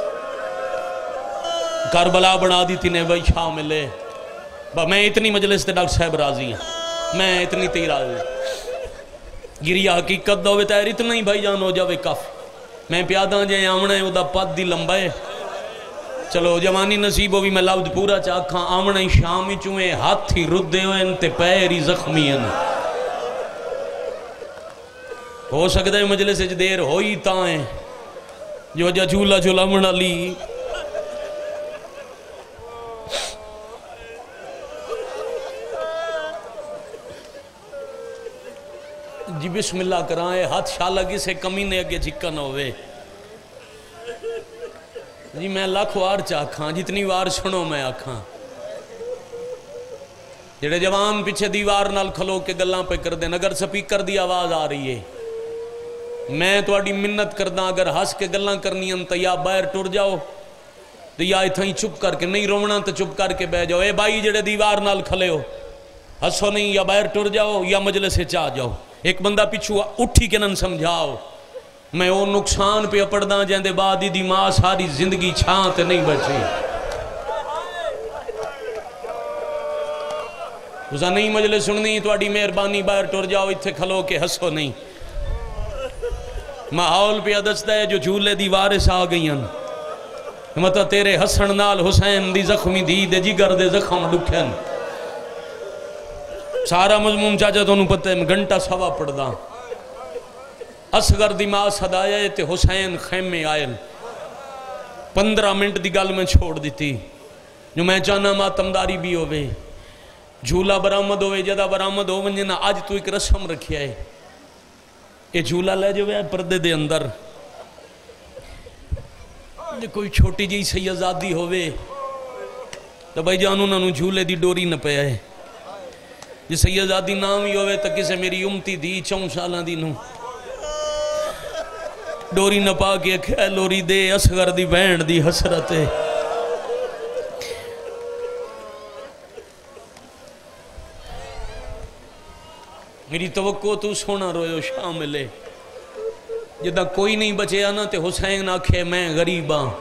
کربلا بنا دی تینے بھائی شاملے. میں اتنی مجلس تے ڈاکٹر صاحب راضی ہیں، میں اتنی تی راضی گریہ حقیقت دا ہوئے تیر اتنا ہی بھائی جان ہو جاوے کف. میں پیاداں جائے آمنا ہے وہ دا پد دی لمبا ہے. چلو جوانی نصیب ہوئی میں لفظ پورا چاکھاں آمنا ہی شامی چوئے ہاتھی ردے ہوئے انتے پیری زخمی ہیں. ہو سکتا ہے مجلس اچھ دیر ہوئی تائیں جو جا جھولا جھولا منا لی. جی بسم اللہ کرائیں ہاتھ شالہ کسے کمینے اگے جھکا نہ ہوئے. جی میں لاکھ وار چاکھاں جتنی وار سنو میں آکھاں جڑے جوان پیچھے دیوار نال کھلو کے گلاں پہ کر دیں. اگر سپیکر دی آواز آ رہی ہے میں تو اڈی منت کردہ اگر ہس کے گلاں کرنی ہیں تو یا باہر ٹر جاؤ تو یا اتھائیں چپ کر کے نہیں رونا تو چپ کر کے بہ جاؤ. اے بھائی جڑے دیوار نال کھلے ہو ہسو نہیں یا باہر ٹر جاؤ یا مجلس سے چاہ جاؤ. ایک بندہ پیچھو اٹھی کے نن سمجھاؤ میں وہ نقصان پہ اپڑداں جائیں دے بعد دی ماں ساری زندگی چھان تے نہیں بچی. اسا نہیں مجلس سننی تو اڈی مہربانی باہر ٹر جاؤ اتھے کھلو کے ہسو نہیں. ماحول پہ دستا ہے جو جھولے دی وارث آ گئی ہیں مطلب تیرے حسن نال حسین دی زخمی دی دے جگر دے زخم ڈکھن. سارا مضمون چاچا تو انہوں پتہ ہے گھنٹہ سوا پڑھ دا. اصغر دی ماں صدایہ تے حسین خیمے آئل پندرہ منٹ دی گل میں چھوڑ دیتی جو میں چاہنا ماتمداری بھی ہوئے جھولا برآمد ہوئے جدہ برآمد ہوئے جنہ آج تو ایک رسم رکھیا ہے. یہ جھولا لے جو ہے پردے دے اندر کوئی چھوٹی جی سیزادی ہوئے تو بھائی جانو نہ جھولے دی ڈوری نہ پہ آئے. جی سیزادی نام ہی ہوئے تو کسے میری امتی دی چون سالہ دی نو ڈوری نہ پا کے کھے لوری دے اصغر دی بینڈ دی حسرت ہے. میری توقع تو سونا رویو شاملے جدہ کوئی نہیں بچے آنا تے حسین آکھے میں غریب ہاں.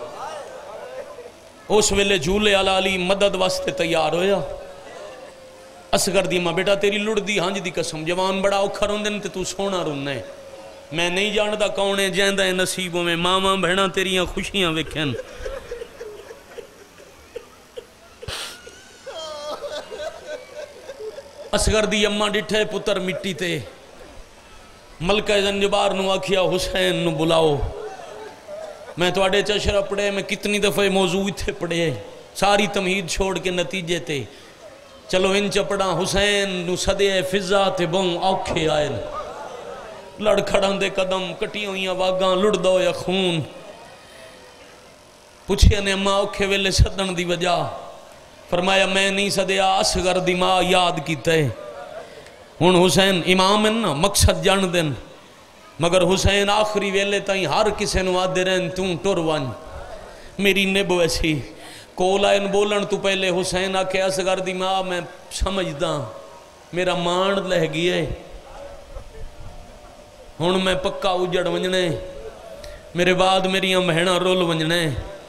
اس ویلے جھولے علالی مدد واسطے تیار ہویا. اصغر دی ماں بیٹا تیری لڑ دی ہانج دی قسم جوان بڑا اوکھر ہوندن تے تو سونا رونے میں نہیں جاندہ کونے جیندہ نصیبوں میں ماما بہنا تیریاں خوشیاں وکھن اصغر دی اماں ڈٹھے پتر مٹی تے ملکہ زنجبار نو آکھیا حسین نو بلاؤ. میں تو اڈے چشرہ پڑھے میں کتنی دفعہ موضوع تھے پڑھے ساری تمہید چھوڑ کے نتیجے تے چلو ان چپڑا حسین نو صدے فضا تے بہن اوکھے آئے لڑ کھڑان دے قدم کٹی ہوئیاں واگاں لڑ دو یا خون. پوچھے نے ماں اوکھے ویلے صدن دی وجہ فرمایا میں نہیں صدیا اصغر دی ماں یاد کیتا ہے. ہن حسین امام ہیں نا مقصد جان دن مگر حسین آخری ویلے تائیں ہر کسے نو آدھے رہن توں ٹر ون میری نب ویسی کولا ان بولن تو پہلے حسین آکھے اصغر دی ماں میں سمجھدا میرا مان لہ گئے ہن میں پکا اجڑ ونجنے میرے بعد میری مہنہ رول ونجنے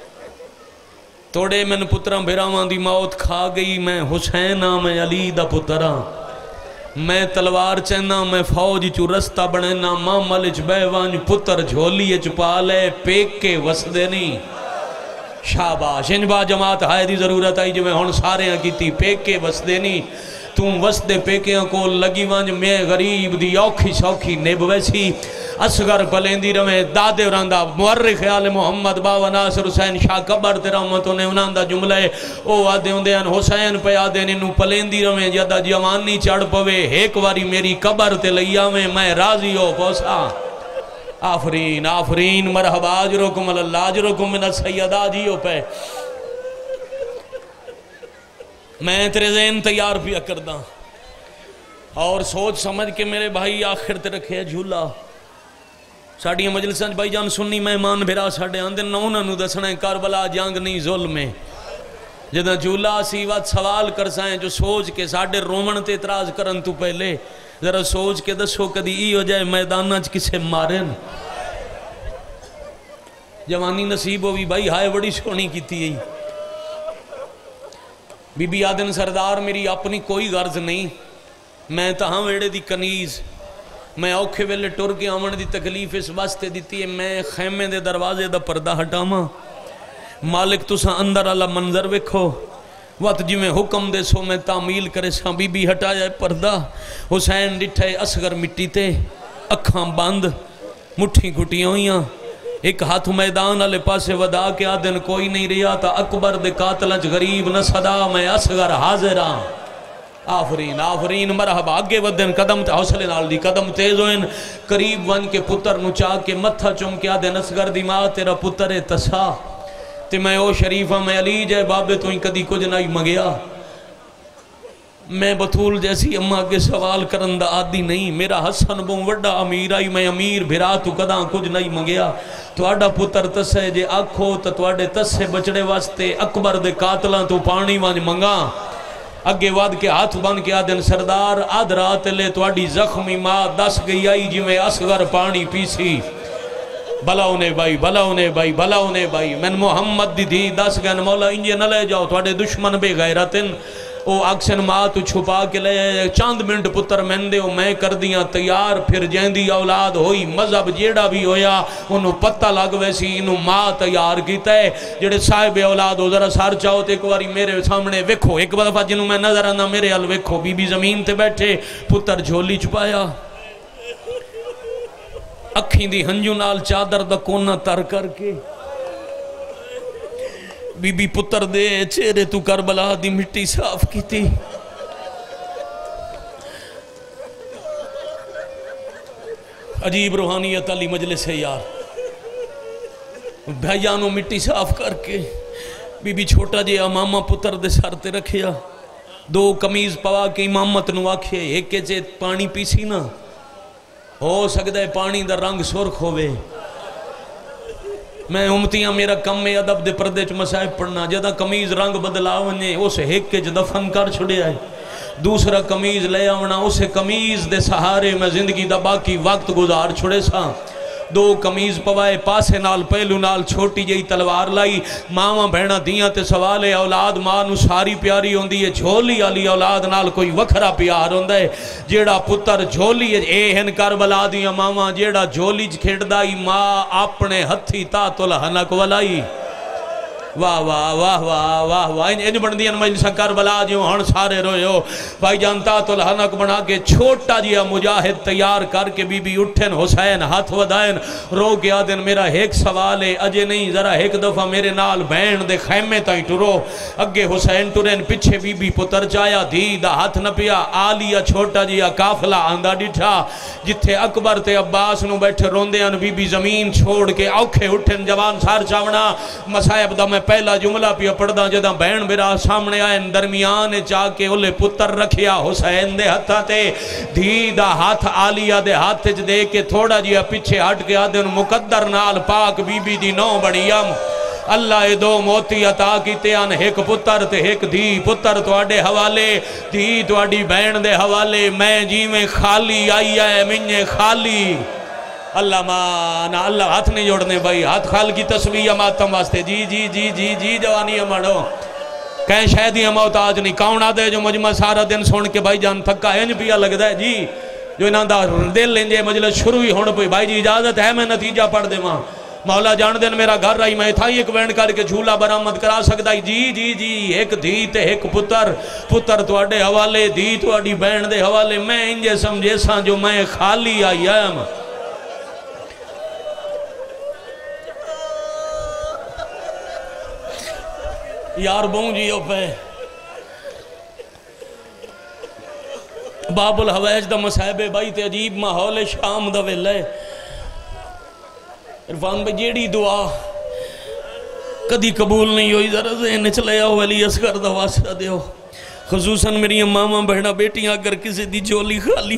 توڑے میں پترہ بھیراوان دی موت کھا گئی. میں حسین ہاں میں علی دا پترہ میں تلوار چہنا میں فوج چو رستہ بڑھنا ماں ملچ بیوان پتر جھولی اچ پالے پیک کے وسدے نہیں. شاباش انجبا جماعت ہائے دی ضرورت آئی جو میں ہون سارے ہاں کی تھی پیک کے وسدے نہیں تم وسدے پیکیاں کو لگی وانج میں غریب دی اوکھی سوکھی نیب ویسی اصغر پلیندی رویں دادے وراندہ مورخ خیال محمد باوا ناصر حسین شاہ قبر تے رحمتوں نے اناندہ جملہ ہے او آدھے ہوندے ہیں حسین پہ آدھے ننو پلیندی رویں جدہ جوانی چڑھ پوے ایک واری میری قبر تے لیاویں میں راضی ہو پوسا. آفرین آفرین مرحبا اجرکم اللہ اجرکم من السیدہ جیو پہ میں تیرے ذہن تیار پیا کردہ اور سوچ سمجھ کے میرے بھائی آخر تے رکھے جھولا ساڑھیاں مجلساں بھائی جان سنی مہمان بھیرا ساڑھے آندے نونا نو دسنا کربلا جانگ نہیں ظلم ہے جدہ جھولا سی وقت سوال کرسائیں جو سوچ کے ساڑھے رومن تے اعتراض کرن تو پہلے ذرا سوچ کے دسو کدی ای ہو جائے میدانہ چ کسے مارن جوانی نصیب ہوئی بھائی ہائے بڑی سونی کی تھی بی بی آدن سردار میری اپنی کوئی غرض نہیں میں تہاں ویڑے دی کنیز میں اوکھے ویلے ٹر کے آمن دی تکلیف اس واسطے دیتی ہے میں خیمے دے دروازے دا پردہ ہٹاما مالک تسا اندر اللہ منظر وکھو وقت جی میں حکم دے سو میں تعمیل کرے ساں بی بی ہٹا جائے پردہ حسین ڈٹھے اصغر مٹی تے اکھاں بند مٹھی گھٹیاں ہوئیاں ایک ہاتھ میدان والے پاسے ودا کے آدن کوئی نہیں رہا تا اکبر دے قاتلنچ غریب نہ صدا میں اصغر حاضراں. آفرین آفرین مرحبا آگے ودن قدم تے حوصلے نال دی قدم تیز ہوئن قریب ون کے پتر نو چاہ کے متھا چم کے آدن اصغر دی ماں تیرا پتر تسا تے میں او شریفہ میں علی جائے بابے تو ہی کدی کچھ نہیں مگیا میں بطول جیسی اماں کے سوال کرندہ آدھی نہیں میرا حسن بوں وڈا امیر آئی میں امیر بھرا تو کداں کچھ نہیں مگیا تو آڈا پتر تسے جے آکھو تو تو آڈے تسے بچڑے واسطے اکبر دے قاتلاں تو پانی وانج منگا اگے واد کے ہاتھ بن کے آدن سردار آدھ رات لے تو آڈی زخمی ماں دس گئی آئی جی میں اصغر پانی پیسی بھلا انہیں بھائی بھلا انہیں بھائی بھلا انہیں بھائی میں محمد دی دی دس گئن مولا انجے نہ لے جاؤ تو آڈے دشمن بے غیرتن او اکسن ماں تو چھپا کے لے چاند منٹ پتر میں دے میں کر دیاں تیار پھر جیندی اولاد ہوئی مذہب جیڑا بھی ہویا انہوں پتہ لگ ویسی انہوں ماں تیار کیتا ہے جیڑے صاحب اولاد ہو ذرا سار چاہو تے ایک باری میرے سامنے ویکھو ایک دفعہ جنہوں میں نظر آنا میرے حل ویکھو بی بی زمین تے بیٹھے پتر جھولی چھپایا اکھیں دی ہنجو نال چادر دا کونا تر کر کے بی بی پتر دے چہرے تو کربلا دی مٹی صاف کی تھی عجیب روحانیت علی مجلس ہے یار بھائیانوں مٹی صاف کر کے بی بی چھوٹا جے امامہ پتر دے سارتے رکھیا دو کمیز پوا کے امامت نو آکھے ایک کے چے پانی پیسی نا ہو سکتا ہے پانی دا رنگ سرخ ہوئے میں امتیاں میرا کم میں ادب دے پردے چ مسائب پڑھنا جدہ کمیز رنگ بدلاونے اسے ایک کے دفن کر چھڑے آئے دوسرا کمیز لے آونا اسے کمیز دے سہارے میں زندگی دا باقی وقت گزار چھڑے سا دو کمیز پوائے پاسے نال پہلو نال چھوٹی جئی تلوار لائی ماما بہنا دیاں تے سوالے اولاد ماں نو ساری پیاری ہوندی ہے جھولی علی اولاد نال کوئی وکھرا پیار ہوندہ ہے جیڑا پتر جھولی اے ہن کربلا دیاں ماما جیڑا جھولی کھیڑ دائی ماں اپنے ہتھی تاتل حنک ولائی واہ واہ واہ واہ واہ واہ انج بندیاں مجلساں کربلا جو ہن سارے روئے ہو بھائی جانتا تو الحنک بنا کے چھوٹا جیا مجاہد تیار کر کے بی بی اٹھن حسین ہاتھ ودائن رو کے آدن میرا ایک سوال ہے اجے نہیں ذرا ایک دفعہ میرے نال بین دے خیمے تائیں ٹرو اگے حسین ٹرین پچھے بی بی پتر چایا دھی دا ہاتھ نہ پیا آلیا چھوٹا جیا کافلہ آندہ ڈٹھا جتھے اکبر تے عباس نو بیٹھے روندیاں بی بی زمین چھوڑ کے اوکھے اٹھن جوان سار چاونا مسائب دا میں پہلا جملہ پیا پڑھدا جدہ بین میرا سامنے آئے درمیان چاہ کے اولے پتر رکھیا حسین دے ہتھا تے دھی دا ہاتھ آلیا دے ہاتھ چ دے کے تھوڑا جیا پیچھے ہٹ کے آدھن مقدر نال پاک بی بی دی نو بڑیم اللہ اے دو موتی عطا کیتے ان ایک پتر تے ایک دھی پتر تواڈے حوالے دھی تواڈی بین دے حوالے میں جی میں خالی آئی ہے منجے خالی اللہ مانا اللہ ہاتھ نہیں جوڑنے بھائی ہاتھ خال کی تصویہ ماتم واسطے جی جی جی جی جی جوانی امڑو کہیں شہدیاں محتاج نہیں کون آدھے جو مجمع سارا دن سن کے بھائی جان تھکا ہے پیا لگ ہے جی جو انہاں دا دل لیں مجلس شروع ہی ہونے پئی بھائی جی اجازت ہے میں نتیجہ پڑھ دے ماں مولا جان دن میرا گھر رہی میں تھا ایک وینڈ کر کے جھولا برآمد کرا سکتا ہے جی جی جی ایک دھی تے ایک پتر پتر تو اڈے حوالے دھی تو اڈی بین دے حوالے میں انجے سمجھے ساں جو میں خالی آئی ایم یار بہن جی او پہ باب الحویج دا مسائب بھائی تے عجیب ماحول شام دا ویلے عرفان بھائی جیڑی دعا کدی قبول نہیں ہوئی ذرا ذہن چلے آؤ ولی اصغر دا واسطہ دیو خصوصاً میری ماما بہنا بیٹیاں اگر کسی دی جولی خالی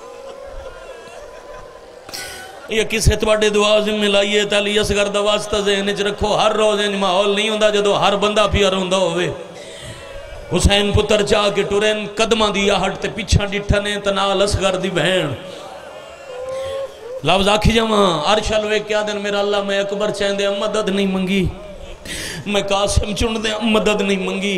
یا کسے تواڈے دعا ذمہ لائیے تالی اصغر دا واسطہ ذہن چ رکھو ہر روز انج ماحول نہیں ہوندا جدو ہر بندہ پیا روندا ہوئے حسین پتر چاہ کے ٹورین قدمہ دیا ہٹ تے پیچھا ڈٹھنے تنال اصغر دی بہن لفظ آکھی جمع عرش الوے کیا دن میرا اللہ میں اکبر چین دے مدد نہیں منگی میں قاسم چن دے مدد نہیں منگی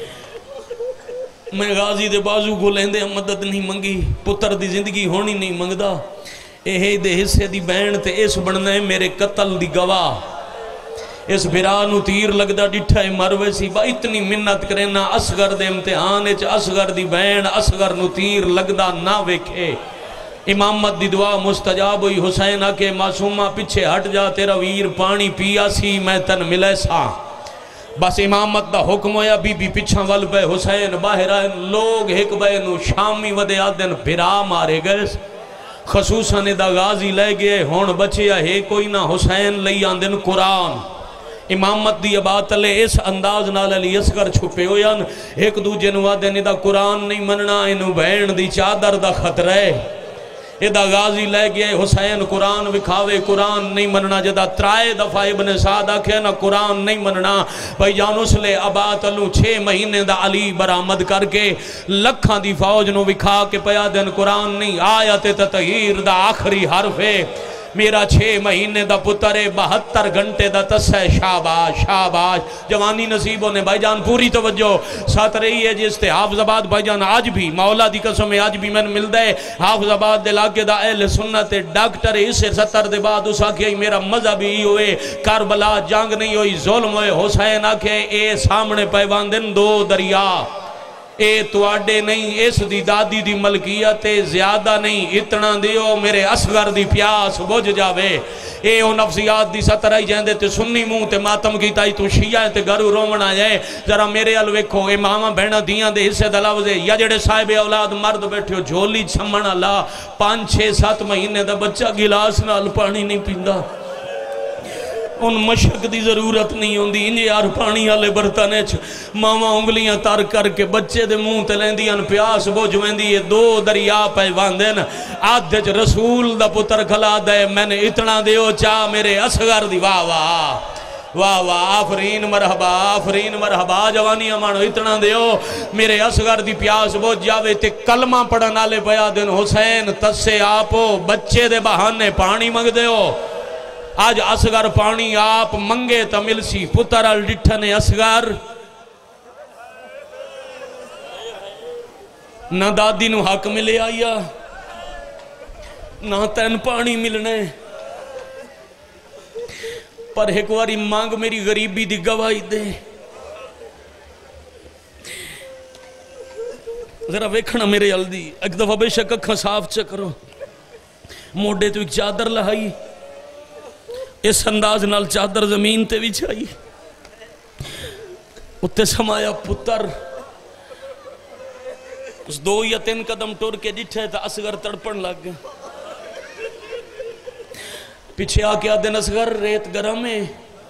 میں غازی دے بازو کو لیں دے مدد نہیں منگی پتر دی زندگی ہونی نہیں منگدا اے دے حصے دی بین تے اس بڑھنے میرے قتل دی گواہ اس بھرانو تیر لگدا ڈٹھا مروے سی با اتنی منت کرینا اصغر دے امتحان اچ اصغر دی بین اصغر نو تیر لگدا نہ ویکھے امامت دی دعا مستجاب ہوئی حسین آکے معصومہ پچھے ہٹ جا تیرا ویر پانی پیا سی میں تن ملے سا بس امامت دا حکم ہویا بی بی پچھا ول پہ حسین باہر آئے لوگ ایک بینو شامی ودے آدن بھرا مارے گئے خصوصاً دا غازی لے گئے ہون بچے ہے کوئی نہ حسین لئی آندن قرآن امامت دی بات لے اس انداز نال علی اصغر چھپے ہویا ایک دو جنوہ دن دا قرآن نہیں مننا انہوں بین دی چادر دا خطر ہے ادا غازی لے گئے حسین قرآن وکھاوے قرآن نہیں مننا جدا ترائے دفعہ ابن سعد آکھے نا قرآن نہیں مننا بھائی جان اس لے ابات اللہ چھے مہینے دا علی برآمد کر کے لکھاں دی فوج نو وکھا کے پیا دن قرآن نہیں آیت تطہیر دا آخری حرف ہے میرا چھے مہینے دا پترے بہتر گھنٹے دا تسے شاباش شاباش جوانی نصیبوں نے بھائی جان پوری توجہ ساتھ رہی ہے جس تے حافظ آباد بھائی جان آج بھی مولا دی قسم آج بھی میں مل دے حافظ آباد دے لاکے دا اہل سنت ڈاکٹر اسے ستر دے بعد اس آکھے میرا مذہب ہی ہوئے کربلا جنگ نہیں ہوئی ظلم ہوئے حسین آکھے اے سامنے پیواندن دو دریا اے تواڈے نہیں اس دی دادی دی ملکیت زیادہ نہیں اتنا دیو میرے اصغر دی پیاس بجھ جاوے اے او نفسیات دی سترائی جائندے تے سنی موں تے ماتم کی تائی تو شیعہ تے گھرو رومنا جائے ذرا میرے الویکھو اے ماما بہنہ دیاں دے حصے دلاوزے یا جڑے صاحب اولاد مرد بیٹھے ہو جھولی چھمن اللہ پانچ چھے سات مہینے دا بچہ گلاس نال پانی نہیں پیندا ان مشک دی ضرورت نہیں ہوندی انجے یار پانی آلے برتنے چھ ماما انگلیاں تار کر کے بچے دے موں تے لیندی ان پیاس بوجھویندی یہ دو دریا پہ واندن آدھے چھ رسول دا پتر کھلا دے میں نے اتنا دیو چاہ میرے اصغر دی واہ واہ واہ واہ آفرین مرحبا آفرین مرحبا جوانی امانو اتنا دیو میرے اصغر دی پیاس بوجھ جاوے تے کلمہ پڑھن آلے پیا دن حسین تسے آپو بچے دے بہانے پانی مگ دیو آج اصغر پانی آپ منگے تا ملسی پتر ال ڈٹھنے اصغر نہ دادی نو حق ملے آیا نہ تین پانی ملنے پر ایک واری مانگ میری غریبی دی گواہی دے. ذرا ویکھنا میرے ہلدی ایک دفعہ بے شک اکھاں صاف چکرو. موڈے تو ایک چادر لہائی, اس انداز نال چادر زمین تے بھی چھائی, اتے سمایا پتر. اس دو یا تین قدم ٹور کے جٹھے تا اصغر تڑپن لگ گئے. پیچھے آ کے آدھے اصغر ریت گرم ہے.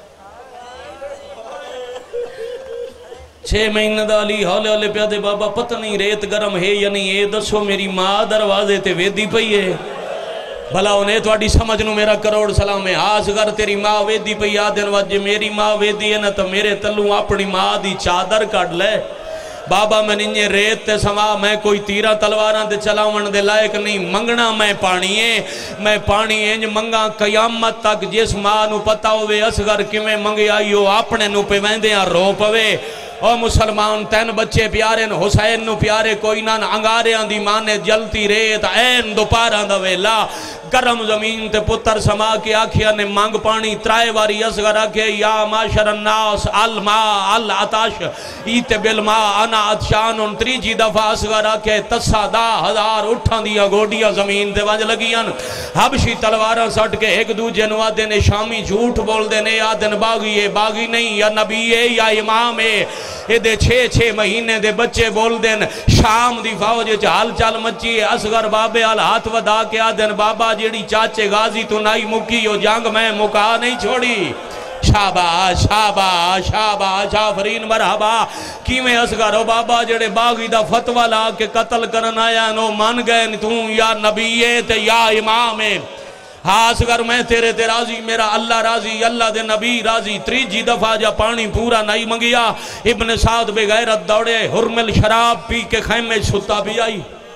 چھ مہینہ دالی ہولے ہولے پیادے بابا پتہ نہیں ریت گرم ہے یا نہیں, اے دسو میری ماں دروازے تے ویدی پئی ہے. بھلا انہیں تواڈی سمجھ نو میرا کروڑ سلام ہے. ہاں اصغر تیری ماں ویدی پئی آدھن وجہ میری ماں ویدی ہے نا تو میرے تلوں اپنی ماں دی چادر کٹ لے. بابا میں ننجے ریت تے سما, میں کوئی تیرہ تلواراں تے چلاون دے لائق نہیں. منگنا میں پانی ہے, میں پانی انج منگا قیامت تک جس ماں نو پتہ ہوئے اصغر کیویں منگے آئیو اپنے نو پہ ویندیاں رو پوے. او مسلمان تین بچے پیارے ن حسین نو پیارے کوئی نہ انگاریاں دی مانے جلتی ریت این دوپہراں دا ویلا گرم زمین تے پتر سما کے آکھیا نے مانگ پانی ترائے واری اصغر آکھے یا معاشر الناس الماء العطش ایت بالماء انا عطشان. تریجی دفعہ اصغر آکھے تسا دا ہزار اٹھاں دیا گوڑیاں زمین تے وج لگیاں. حبشی تلواراں سٹ کے ایک دوجے نو آدھے نے شامی جھوٹ بول دے نے آدھن باغی ہے باغی نہیں یا نبی ہے یا امام ہے. اے دے چھے چھے مہینے دے بچے بول دین شام دی فوج چال چال مچی ہے. اصغر بابے آل ہاتھ ودا کے آدھن بابا جیڑی چاچے غازی تو نائی مکی ہو جنگ میں مکا نہیں چھوڑی. شاباش شاباش شاباش آفرین مرحبا. کیویں اصغر ہو بابا جڑے باغی دا فتوہ لا کے قتل کرن آیا نو مان گئے تو یا نبی ہے تے یا امام ہے. ہاں اصغر میں تیرے تے راضی میرا اللہ راضی اللہ دے نبی راضی. تریجی دفعہ جا پانی پورا نہیں منگیا ابن سعد بے غیرت دوڑے ہرمل شراب پی کے خیمے ستا بھی آئی.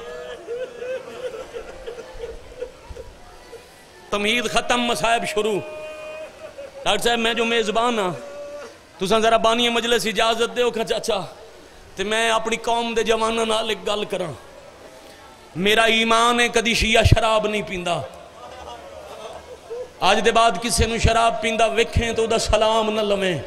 تمہید ختم مصائب شروع. ڈاکٹر صاحب میں جو میزبان ہاں تساں ذرا بانی مجلس اجازت دے ہو کھا چاچا تے میں اپنی قوم دے جواناں نال ایک گل کراں. میرا ایمان ہے کدی شیعہ شراب نہیں پیندا. آج دے بعد کسے نو شراب پیندا ویکھیں تو دا سلام نہ لمیں.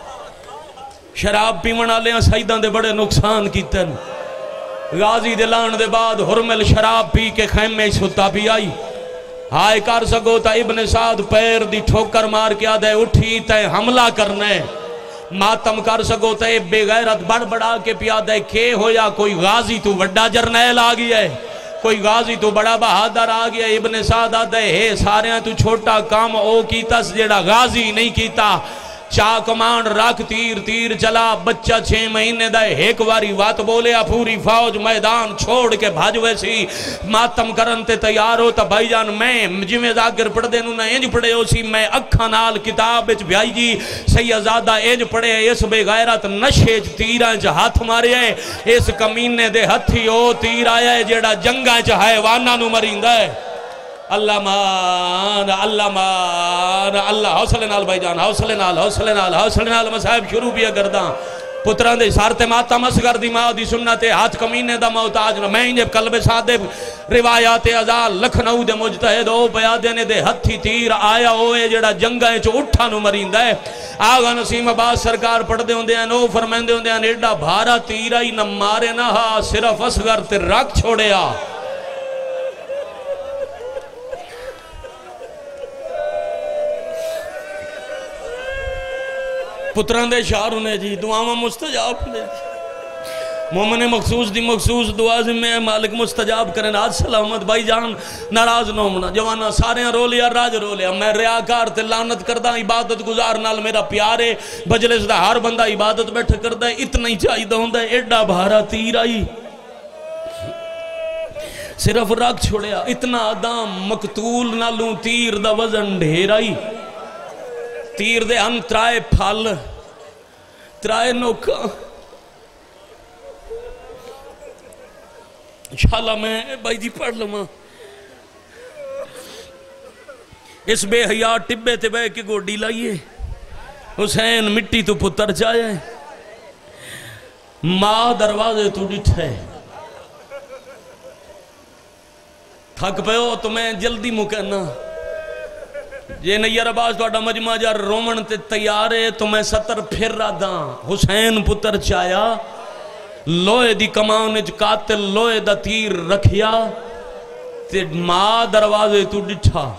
شراب پیون والے سیداں دے بڑے نقصان کیتن. غازی دے لان دے بعد ہرمل شراب پی کے خیمے ستا بھی آئی. ہائے کر سکو تا ابن سعد پیر دی ٹھوکر مار کے آدھے اٹھی تے حملہ کرنے. ماتم کر سکو تے بے غیرت بڑھ بڑھا کے پیادے کھے ہویا کوئی غازی تو وڈا جرنیل آگئی ہے, کوئی غازی تو بڑا بہادر آگیا. ابن سعد آدھے ہے سارے تو چھوٹا کام او کیتا جیڑا غازی نہیں کیتا. چاہ کمانڈ رکھ تیر تیر چلا بچہ چھے مہینے دے ایک واری وات بولیا پوری فوج میدان چھوڑ کے بھاجوے سی. ماتم کرن تے تیار ہوتا بھائی جان میں جویں ذاکر پڑھ دے نو نہ انج پڑھے ہو سی میں اکھاں نال کتاب وچ بھائی جی سیدزادہ انج پڑھے اس بے غیرت نشے چ تیراں چ ہاتھ مارے ہے. اس کمینے دے ہتھی او تیر آیا ہے جیڑا جنگاں چ حیواناں نو مریندا ہے. اللہ مان اللہ مان اللہ. حوصلے نال بھائی جان حوصلے نال حوصلے نال حوصلے نال مصائب شروع بھی کرداں. پتران دے سارتے ماتم اصغر دی ماں دی سنت ہاتھ کمینے دا محتاج نہ. میں انجے قلب صادق روایات ازال لکھنؤ دے مجتہد او بیادنے دے ہتھی تیر آیا ہوئے جڑا جنگاں چ اٹھا نو مریندا ہے. آغا نسیم عباس سرکار پڑھ دے ہوندے ہیں نو فرمیندے ہوندے ہیں ایڈا بھارا تیر ہی نہ مارے نہ ہا صرف اصغر تے رکھ چھوڑیا. پتران دے شعر انہیں جی دعاواں مستجاب نے جی. مومن مخصوص دی مخصوص دعا میں مالک مستجاب کریں. آج سلامت بھائی جان ناراض نہ ہونا جوانا سارے رو لیا راج رو لیا. میں ریاکار تے لعنت کردہ عبادت گزار نال میرا پیارے بجلس دا ہر بندہ عبادت بیٹھ کردہ اتنا ہی چاہی دا ہوندہ ایڈا بھارا تیر آئی صرف رکھ چھوڑیا. اتنا آدام مقتول نالوں تیر دا وزن ڈھیر آئی. تیر دے ہم ترائے پھل ترائے نوکا. انشاءاللہ میں بھائی جی پڑھ لما. اس بے حیاء ٹبے تے بے کے گوڑی لائیے. حسین مٹی تو پتر جائے ماں دروازے تو ڈٹھے تھک پہ ہو تو میں جلدی مکہنا جے نیار عباس توڑا مجمع جا رومن تے تیارے تو میں ستر پھر را داں حسین پتر چایا لوئے دی کمانج قاتل لوئے دا تیر رکھیا تے ماں دروازے تو ڈٹھا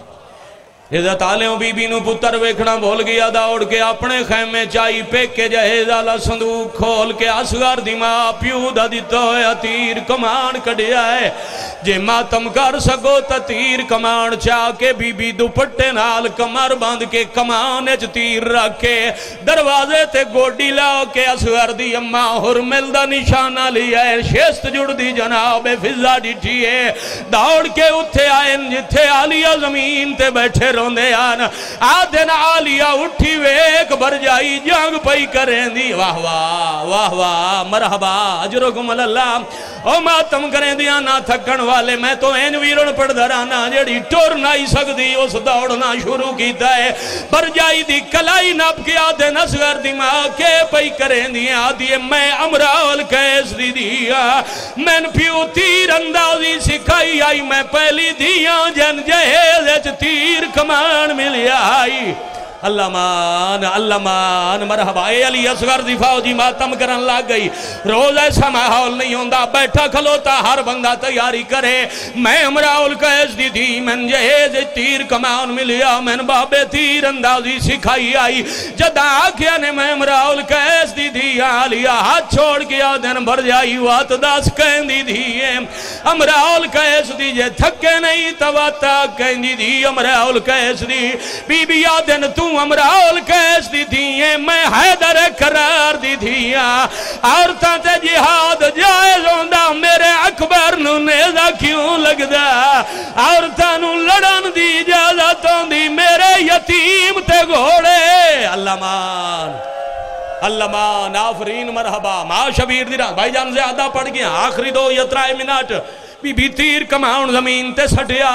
عزت عالیوں بی بی نو پتر ویکھنا بھول گیا دوڑ کے اپنے خیمے چائی پیک کے جہیز آلا صندوق کھول کے اصغر دی ماں پیو دا دی تویا تیر کمان کڑیا ہے جے ماتم کر سکو تا تیر کمان چاہ کے بی بی دوپٹے نال کمر باندھ کے کمان اچ تیر رکھ کے دروازے تے گوڑی لاؤ کے اصغر دی اماں حرمل دا نشانہ لیا ہے شیست جڑ دی جناب فضا ڈٹھیے دوڑ کے اتھے آئین جتھے عالیہ زمین تے بیٹھے روندے آن آدھن عالیہ اٹھی ویک بر جائی جنگ پئی کریں دی واہ واہ واہ واہ مرحبا اجرکم اللہ او ماتم کریں دیا نہ تھکن والے میں تو این ویرن پڑ درانا جڑی ٹور نائی سکتی اس دوڑنا شروع کیتا ہے بر جائی دی کلائی نب کے آدھن اصغر دی ماں کے پئی کریں دیا آدھے میں امراول کیس دی دیا میں پیو تیر اندازی سکھائی آئی میں پہلی دیا جن جہیز تیر کمان ملی آئی اللہ مان اللہ مان مرحبا اے علی اصغر دی فوجی ماتم کرن لگ گئی روز ایسا ماحول نہیں ہوندہ بیٹھا کھلوتا ہر بندہ تیاری کرے میں امراؤل قیس دی تھی من جہیز تیر کمان ملیا من بابے تیر اندازی سکھائی آئی جدا آکھیا نے میں امراؤل قیس دی تھی علیہ ہاتھ چھوڑ گیا دن بھر جائی وات داس کہیں دی تھی امراؤل قیس دی جے تھکے نہیں تواتا کہیں دی تھی امراؤل قیس دی بی بی آدن تو امراؤل کیس دی دیئے میں حیدر قرار دی دیا عورتاں تے جہاد جائز ہوندہ میرے اکبر نو نیزہ کیوں لگ دا عورتاں نو لڑن دی اجازت ہوندی میرے یتیم تے گھوڑے اللہ مان اللہ مان آفرین مرحبا ماں شبیر دی رات بھائی جان زیادہ پڑ گیا آخری دو یا ترائے منٹ بی بی تیر کماؤن زمین تے سٹیا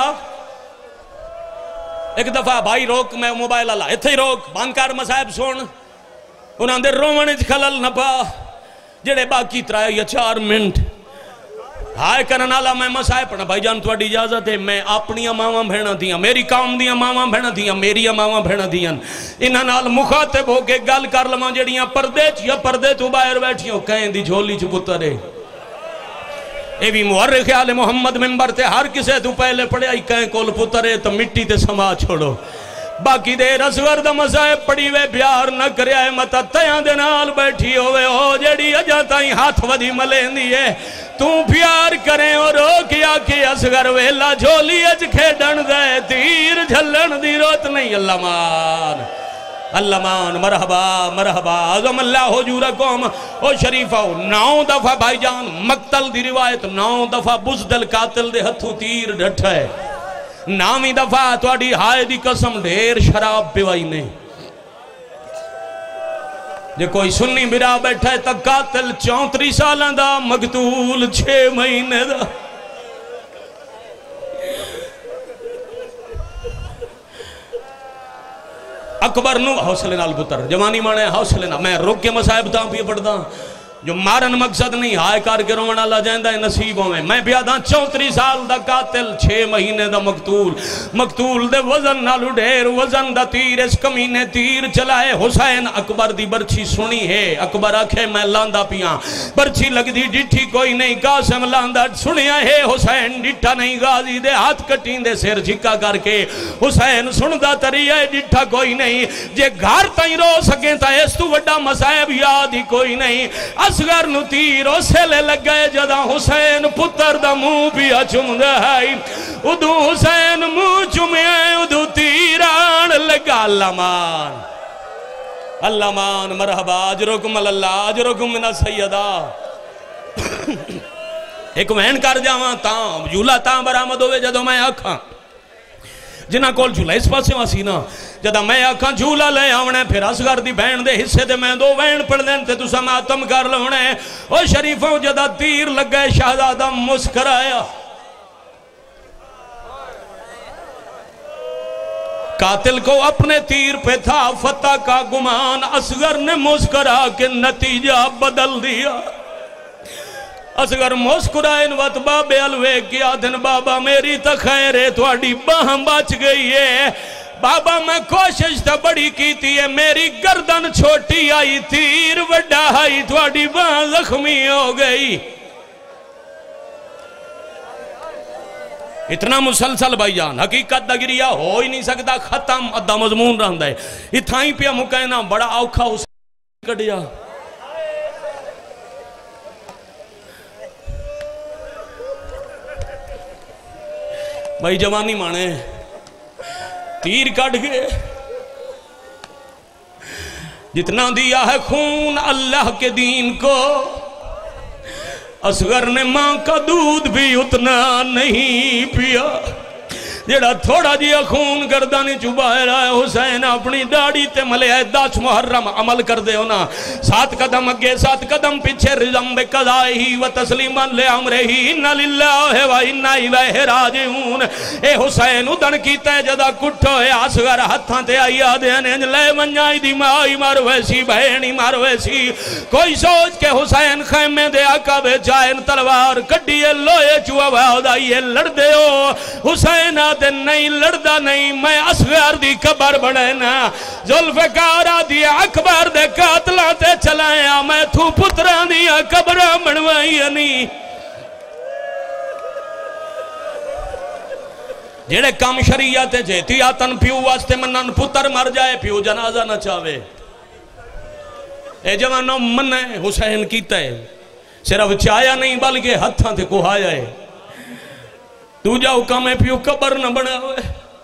ایک دفعہ بھائی روک میں موبائل اللہ اتھے ہی روک بانکار مسائب سن انہاں دے رومن اچھ خلل نپا جڑے باقی ترائے یا چار منٹ ہائے کرنالا میں مسائب پڑھنا بھائی جان توڑی اجازت ہے میں اپنی ماما بھینا دیا میری قوم دیا ماما بھینا دیا میری ماما بھینا دیا انہاں نال مخاطب ہو کے گل کر لما جڑیاں پردے چ یا پردے تو باہر بیٹھیوں کہیں دی جھولی چ پترے اے بھی مورخ آل محمد ممبر تے ہر کسے تو پہلے پڑے آئی کہیں کول پترے تو مٹی تے سما چھوڑو باقی دے رسور دا مذہب پڑی وے بیار نہ کرے آئے متا تیاں دے نال بیٹھی ہوئے ہو جیڑی اجاتا ہی ہاتھ ودی ملین دیئے تو پیار کریں اور روکیا کہ اصغر ویلا جھولی اج کھیڑن دے تیر جھلن دی روت نہیں اللہ مان اللہ مان مرحبا مرحبا عظم اللہ حجورکم او شریفہ نو دفعہ بھائی جان مقتل دی روایت نو دفعہ بزدل قاتل دے ہتھو تیر ڈھٹا ہے نامی دفعہ توڑی ہائے دی قسم ڈھیر شراب پیوائی نے جے کوئی سنی برا بیٹھا ہے تک قاتل چونتری سالان دا مقتول چھ مہینے دا اکبر نو حوصلے نال پتر جوانی مانے حوصلے نال میں روک کے مسائب تاں پی پڑھتا جو مارن مقصد نہیں ہائے کار کے رومن اللہ جائندہ نصیبوں میں میں بیاداں چونتری سال دا قاتل چھ مہینے دا مقتول مقتول دے وزن نالو ڈھیر وزن دا تیر اس کمینے تیر چلائے حسین اکبر دی برچی سنی ہے اکبر آکھے میں لاندہ پیاں برچی لگ دی ڈٹھی کوئی نہیں قاسم لاندہ سنیا ہے حسین ڈٹھا نہیں غازی دے ہاتھ کٹین دے سیر جھکا کر کے حسین سندہ تری ہے ڈٹھا کوئی نہیں جے گھر تائیں رو سکیں تا اس تو وڈا مسائب یاد ہی کوئی نہیں اصغر نو تیر اسے لے لگ گئے جدا حسین پتر دا مو پیا چم دہائی ادو حسین مو چمے ادو تیران لگا اللہ مان اللہ مان مرحبا اجرکم اللہ اجرکم من سیدہ ایک وین کر جاواں تاں جھولا تاں برآمد ہوئے جدو میں آکھاں جنہ کول جھولا اس پاسے واسی نا جدہ میں آکھاں جھولا لے آونے پھر اصغر دی بہن دے حصے دے میں دو وین پڑھ دین تے تو سماتم کر لونے او شریفوں جدہ تیر لگ گئے شہزادہ مسکرایا قاتل کو اپنے تیر پہ تھا فتح کا گمان اصغر نے مسکرا کے نتیجہ بدل دیا اصغر مسکرائن وقت بابے الوے کیا دن بابا میری تخیر ہے توڑی باہم بچ گئی ہے بابا میں کوشش تا بڑی کیتی ہے میری گردن چھوٹی آئی تیر وڈا آئی تھوڑی باں زخمی ہو گئی اتنا مسلسل بھائی جان حقیقت دا گریا ہو ہی نہیں سکتا ختم ادھا مضمون رہندا ہے اتھائی پیا مکہنا بڑا اوکھا اس کڑیا بھائی جوانی مانے تیر کٹ گئے جتنا دیا ہے خون اللہ کے دین کو اصغر نے ماں کا دودھ بھی اتنا نہیں پیا جڑا تھوڑا جیا خون گردانی چوبائے رہا ہے حسین اپنی داڑی تے ملے ہے دس محرم عمل کر دے ہونا سات قدم اگے سات قدم پیچھے رزم بے قضائی و تسلیمان لے عمرے ہی انہا للہ و انہا الیہ راجعون اے حسین ادھن کیتا ہے جدا کٹھو ہے اصغر ہتھاں تے آئی آدھے لے منجائی دی مائی مارویسی بہنی مارویسی کوئی سوچ کے حسین خیمے دے آقا بے جائن تلوار کڈیے لوئے چوہ بہودائیے لڑ دے ہو حسین دے نہیں لڑدا نہیں میں اصغر دی قبر بڑھنا ذوالفقار دی اکبر دے قاتلہ تے چلایا میں تھو پتران دی قبر بڑھوائی نہیں جیڑے کام شریعت جیتی آتن پیو واسطے منن پتر مر جائے پیو جنازہ نہ چاہوے اے جوانوں منہ حسین کیتا ہے صرف چایا نہیں بلکہ ہتھاں تے کو آیا ہے تو جا حکم ہے پیو قبر نہ بنا ہوئے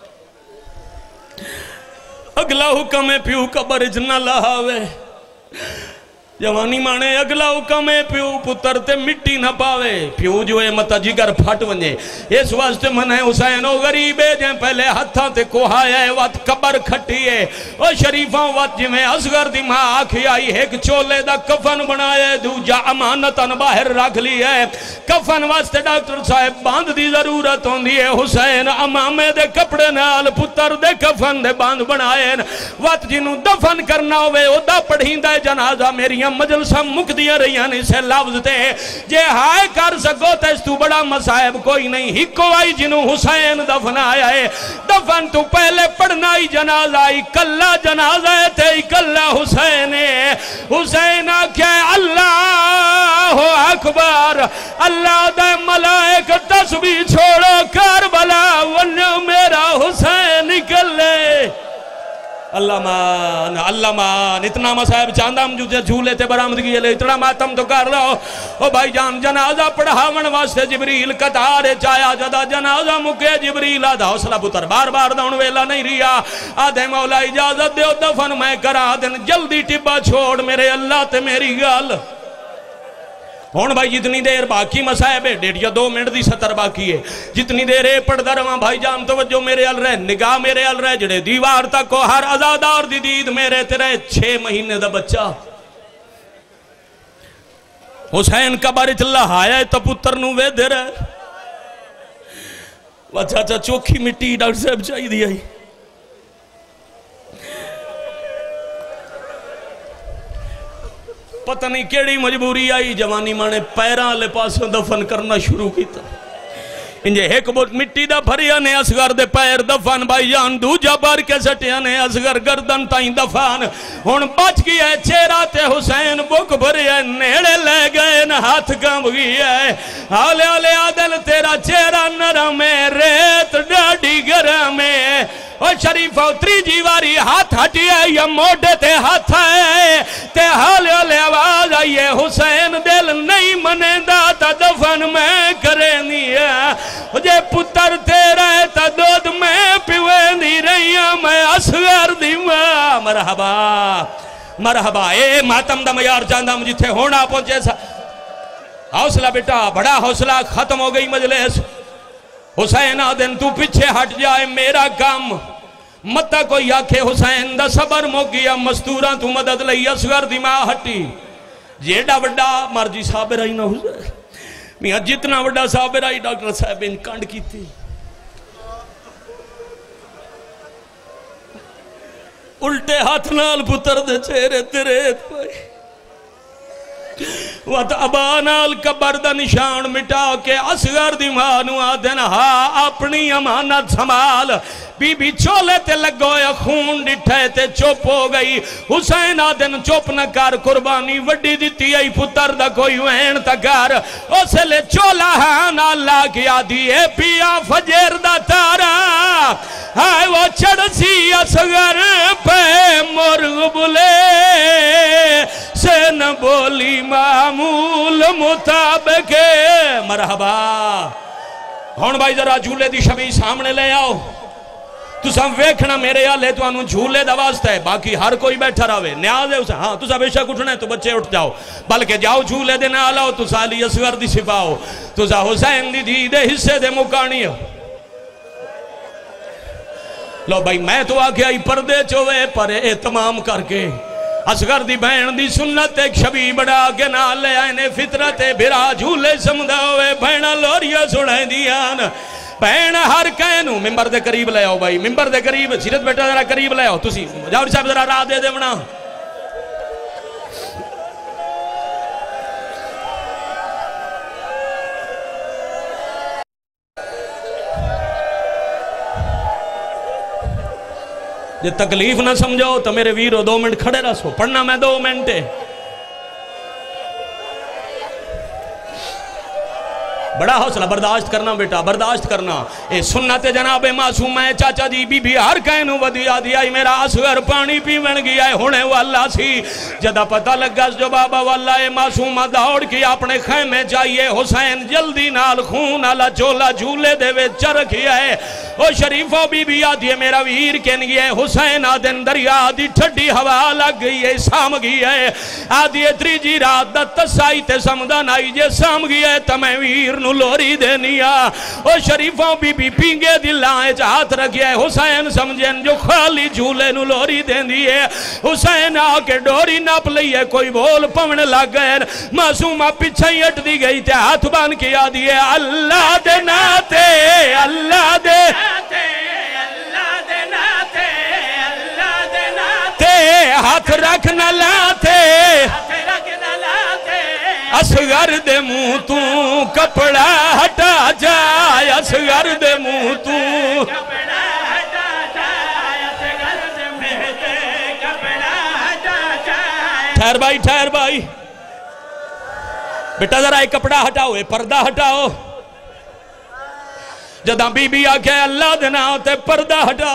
اگلا حکم ہے پیو قبر اجنا لہا ہوئے جوانی مانے اگلا حکم ہے پیو پتر تے مٹی نہ پاوے پیو جو ہے متا جگر پھٹ ونجے اس واسطے من ہے حسین و غریبے جائیں پہلے ہتھاں تے کوہا ہے وقت قبر کھٹی ہے او شریفاں وقت جی میں اصغر دی ماں آکھی آئی ایک چولے دا کفن بنائے دو جا امانتاں باہر رکھ لی ہے کفن واسطے ڈاکٹر صاحب باندھ دی ضرورت ہوں دی ہے حسین امامے دے کپڑے نال پتر دے کفن دے باندھ بنائے وقت جنہوں دفن کرنا ہوئے او دا پڑھیں دے جنازہ میری مجلسہ مک دیا رہیانے سے لفظ تے جے ہائے کر سکو تے اس تو بڑا مسائب کوئی نہیں ہی کو آئی جنہوں حسین دفن آیا ہے دفن تو پہلے پڑھنا ہی جنازہ آئی کلہ جنازہ تے کلہ حسین حسین آکھے اللہ اکبر اللہ دے ملائک تسبیح چھوڑو کربلا ونیو میرا حسین نکلے اللہ مان اللہ مان اتنا مسائب چاندہ ہم جو جھولے تے برامدگی لے اتنا ماتم تو کر رہا ہو او بھائی جان جنازہ پڑھاون واسطے جبریل قطارے چایا جدا جنازہ مکے جبریل آدھا حوصلہ پتر بار بار دون ویلا نہیں ریا آدھے مولا اجازت دے دفن میں کرا دن جلدی ٹبا چھوڑ میرے اللہ تے میری گال ہون بھائی جتنی دیر باقی مسائب ہے ڈیڑھ یا دو منٹ دی ستر باقی ہے جتنی دیر اے پڑھ درواں بھائی جان توجہ میرے ال رہے نگاہ میرے ال رہے جڑے دیوار تک کو ہر ازادار دی دید میرے تیرے چھے مہینے دا بچہ حسین قبر اللہ آیا ہے تو پتر نو وے دے رہے وہ چاچا چوکھی مٹی ڈاکٹر صاحب چاہی دیا ہی پتہ نہیں کیڑی مجبوری آئی جوانی مانے پیران لے پاسوں دفن کرنا شروع کیتا انجھے ایک بہت مٹی دا بھریا نے اصغر دے پیر دفن بھائی جان دو جا بار کے سٹیا نے اصغر گردن تائیں دفن ہون بچ گیا ہے چیرہ تے حسین بک بھریا نیڑے لے گئے نہ ہاتھ کم گیا ہے آلے آلے آدل تیرا چیرہ نرم ہے ریت ڈاڑی گرم ہے اور شریفہ اتری جیواری ہاتھ ہٹیا یا موڑے تے ہاتھ ہے تے حالے حالے آواز آئیے حسین دل نہیں منے دا تا دفن میں کرنی ہے جے پتر تیرا ہے تا دودھ میں پیوے دی رہی ہوں میں اصغر دی ماں مرحبا مرحبا اے ماتم دا میار جاندہ مجھے تھے ہونا پہنچے سا حوصلہ بیٹا بڑا حوصلہ ختم ہو گئی مجلس حسین آدن تو پیچھے ہٹ جائے میرا کام متا کوئی آکھے حسین دا صبر مو گیا مستوراں تو مدد لئی اصغر دی ماں ہٹی جیڑا وڈا مرجی صابر آئی نہ حسین میاں جتنا وڈا صابر آئی ڈاکٹر صاحب ان کانڈ کی تھی الٹے ہاتھ نال پتر دے چہرے تیرے پائی وَتَ ابانال قبر دا نشان مٹا کے اصغر دی مانو آدن ہاں اپنی امانت سنبھال بی بی چولے تے لگویا خون ڈٹھے تے چوپ ہو گئی حسین آدن چوپ نہ کر قربانی وڈی دیتی آئی پتر دا کوئی وین تا کر اسے لے چولا ہاں اللہ کی آدھی اے پیا فجر دا تارا ہائے وہ چڑھ سی اصغر پہ مرغ بلے سے نہ بولی معمول مطابق مرحبا ہون بھائی ذرا جھولے دی شبی سامنے لے آؤ تو سب ویکھنا میرے آلے تو انہوں جھولے دا واسطہ ہے باقی ہر کوئی بیٹھا رہے نیاز ہے اسے ہاں تو سب ایشہ کٹھنا ہے تو بچے اٹھ جاؤ بلکہ جاؤ جھولے دے نہ آلاؤ تو سالی اصغر دی سپاؤ تو سا حسین دی دی دے حصے دے مکانی ہو لو بھائی میں تو آگے آئی پردے چوے پر اعتمام کر کے اصغر دی بہن دی سنت ایک شبی بڑا کے نہ لے آئینے فطرت بھرا جھولے سمدہ ہوئے بہنہ لوریا سڑھائیں دیان بہن ہر کہنو ممبر دے قریب لے آؤ بھائی ممبر دے قریب سیرت بیٹا ذرا قریب لے آؤ تسی جاوری صاحب ذرا راہ دے دے بنا جے تکلیف نہ سمجھو تو میرے ویرو دو منٹ کھڑے رہ سو پڑھنا میں دو منٹے بڑا حوصلہ برداشت کرنا بیٹا برداشت کرنا اے سنت جناب معصوم ہے چاچا جی بی بی ہر کہنو ودیا دیا میرا اصغر پانی پیون گیا ہے ہونے والا سی جدہ پتہ لگا جو بابا والا اے معصومہ دوڑ کی اپنے خیمے چاہیے حسین جلدی نال خون آلا چولا جھولے دے وے چر کیا ہے او شریفو بی بی آدھی میرا ویر کہن گیا ہے حسین آدھن دریا آدھی ٹھڈی ہوا لگ گئی ہے سام گیا ہے آدھی تری جی رات دا تسائی تے سمدہ نائی جے سام گیا ہے تمہیں ویر نو لوری دینیا او شریفوں بی بی پینگے دلائیں چاہت رکھیا ہے حسین سمجھیں جو خالی جھولے نو لوری دین دیئے حسین آکے ڈوری ناپ لئیے کوئی بول پونے لگ گئے معصومہ پیچھے اٹھ دی گئی تے ہاتھ بان کیا دیئے اللہ دے ناتے اللہ دے اللہ دے ناتے اللہ دے ناتے ہاتھ رکھنا لاتے اصغر دے منہ تو کپڑا ہٹا جائے اصغر دے منہ تو کپڑا ہٹا جائے اصغر دے منہ تو کپڑا ہٹا جائے ٹھہر بھائی ٹھہر بھائی بیٹا ذرا ایک کپڑا ہٹاؤ اے پردہ ہٹاؤ جدہ بی بی آکے اللہ دینا ہوتے پردہ ہٹا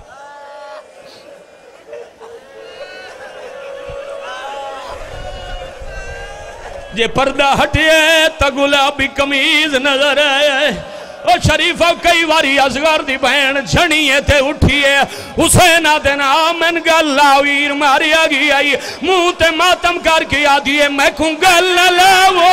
یہ پردہ ہٹیے تا گلابی کمیز نظر آئے او شریفہ کئی واری اصغر دی بہن جھنیے تھے اٹھیے حسین آدھنا آمن گلہ ویر ماری آگی آئی منہ تے ماتم کر کے آدھیے میں کھوں گلہ لاؤ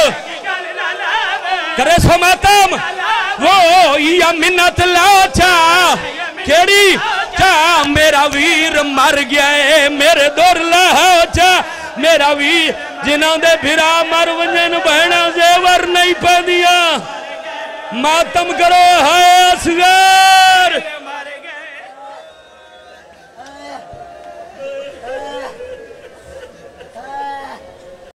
کرے سو ماتم وہ یا منت لاؤ چاہ کیڑی چاہ میرا ویر مر گیا ہے میرے دور لاؤ چاہ میرا ویر جنہوں دے بھرا مر ونجن بہنا زیور نہیں پہ دیا ماتم کرو ہے اصغر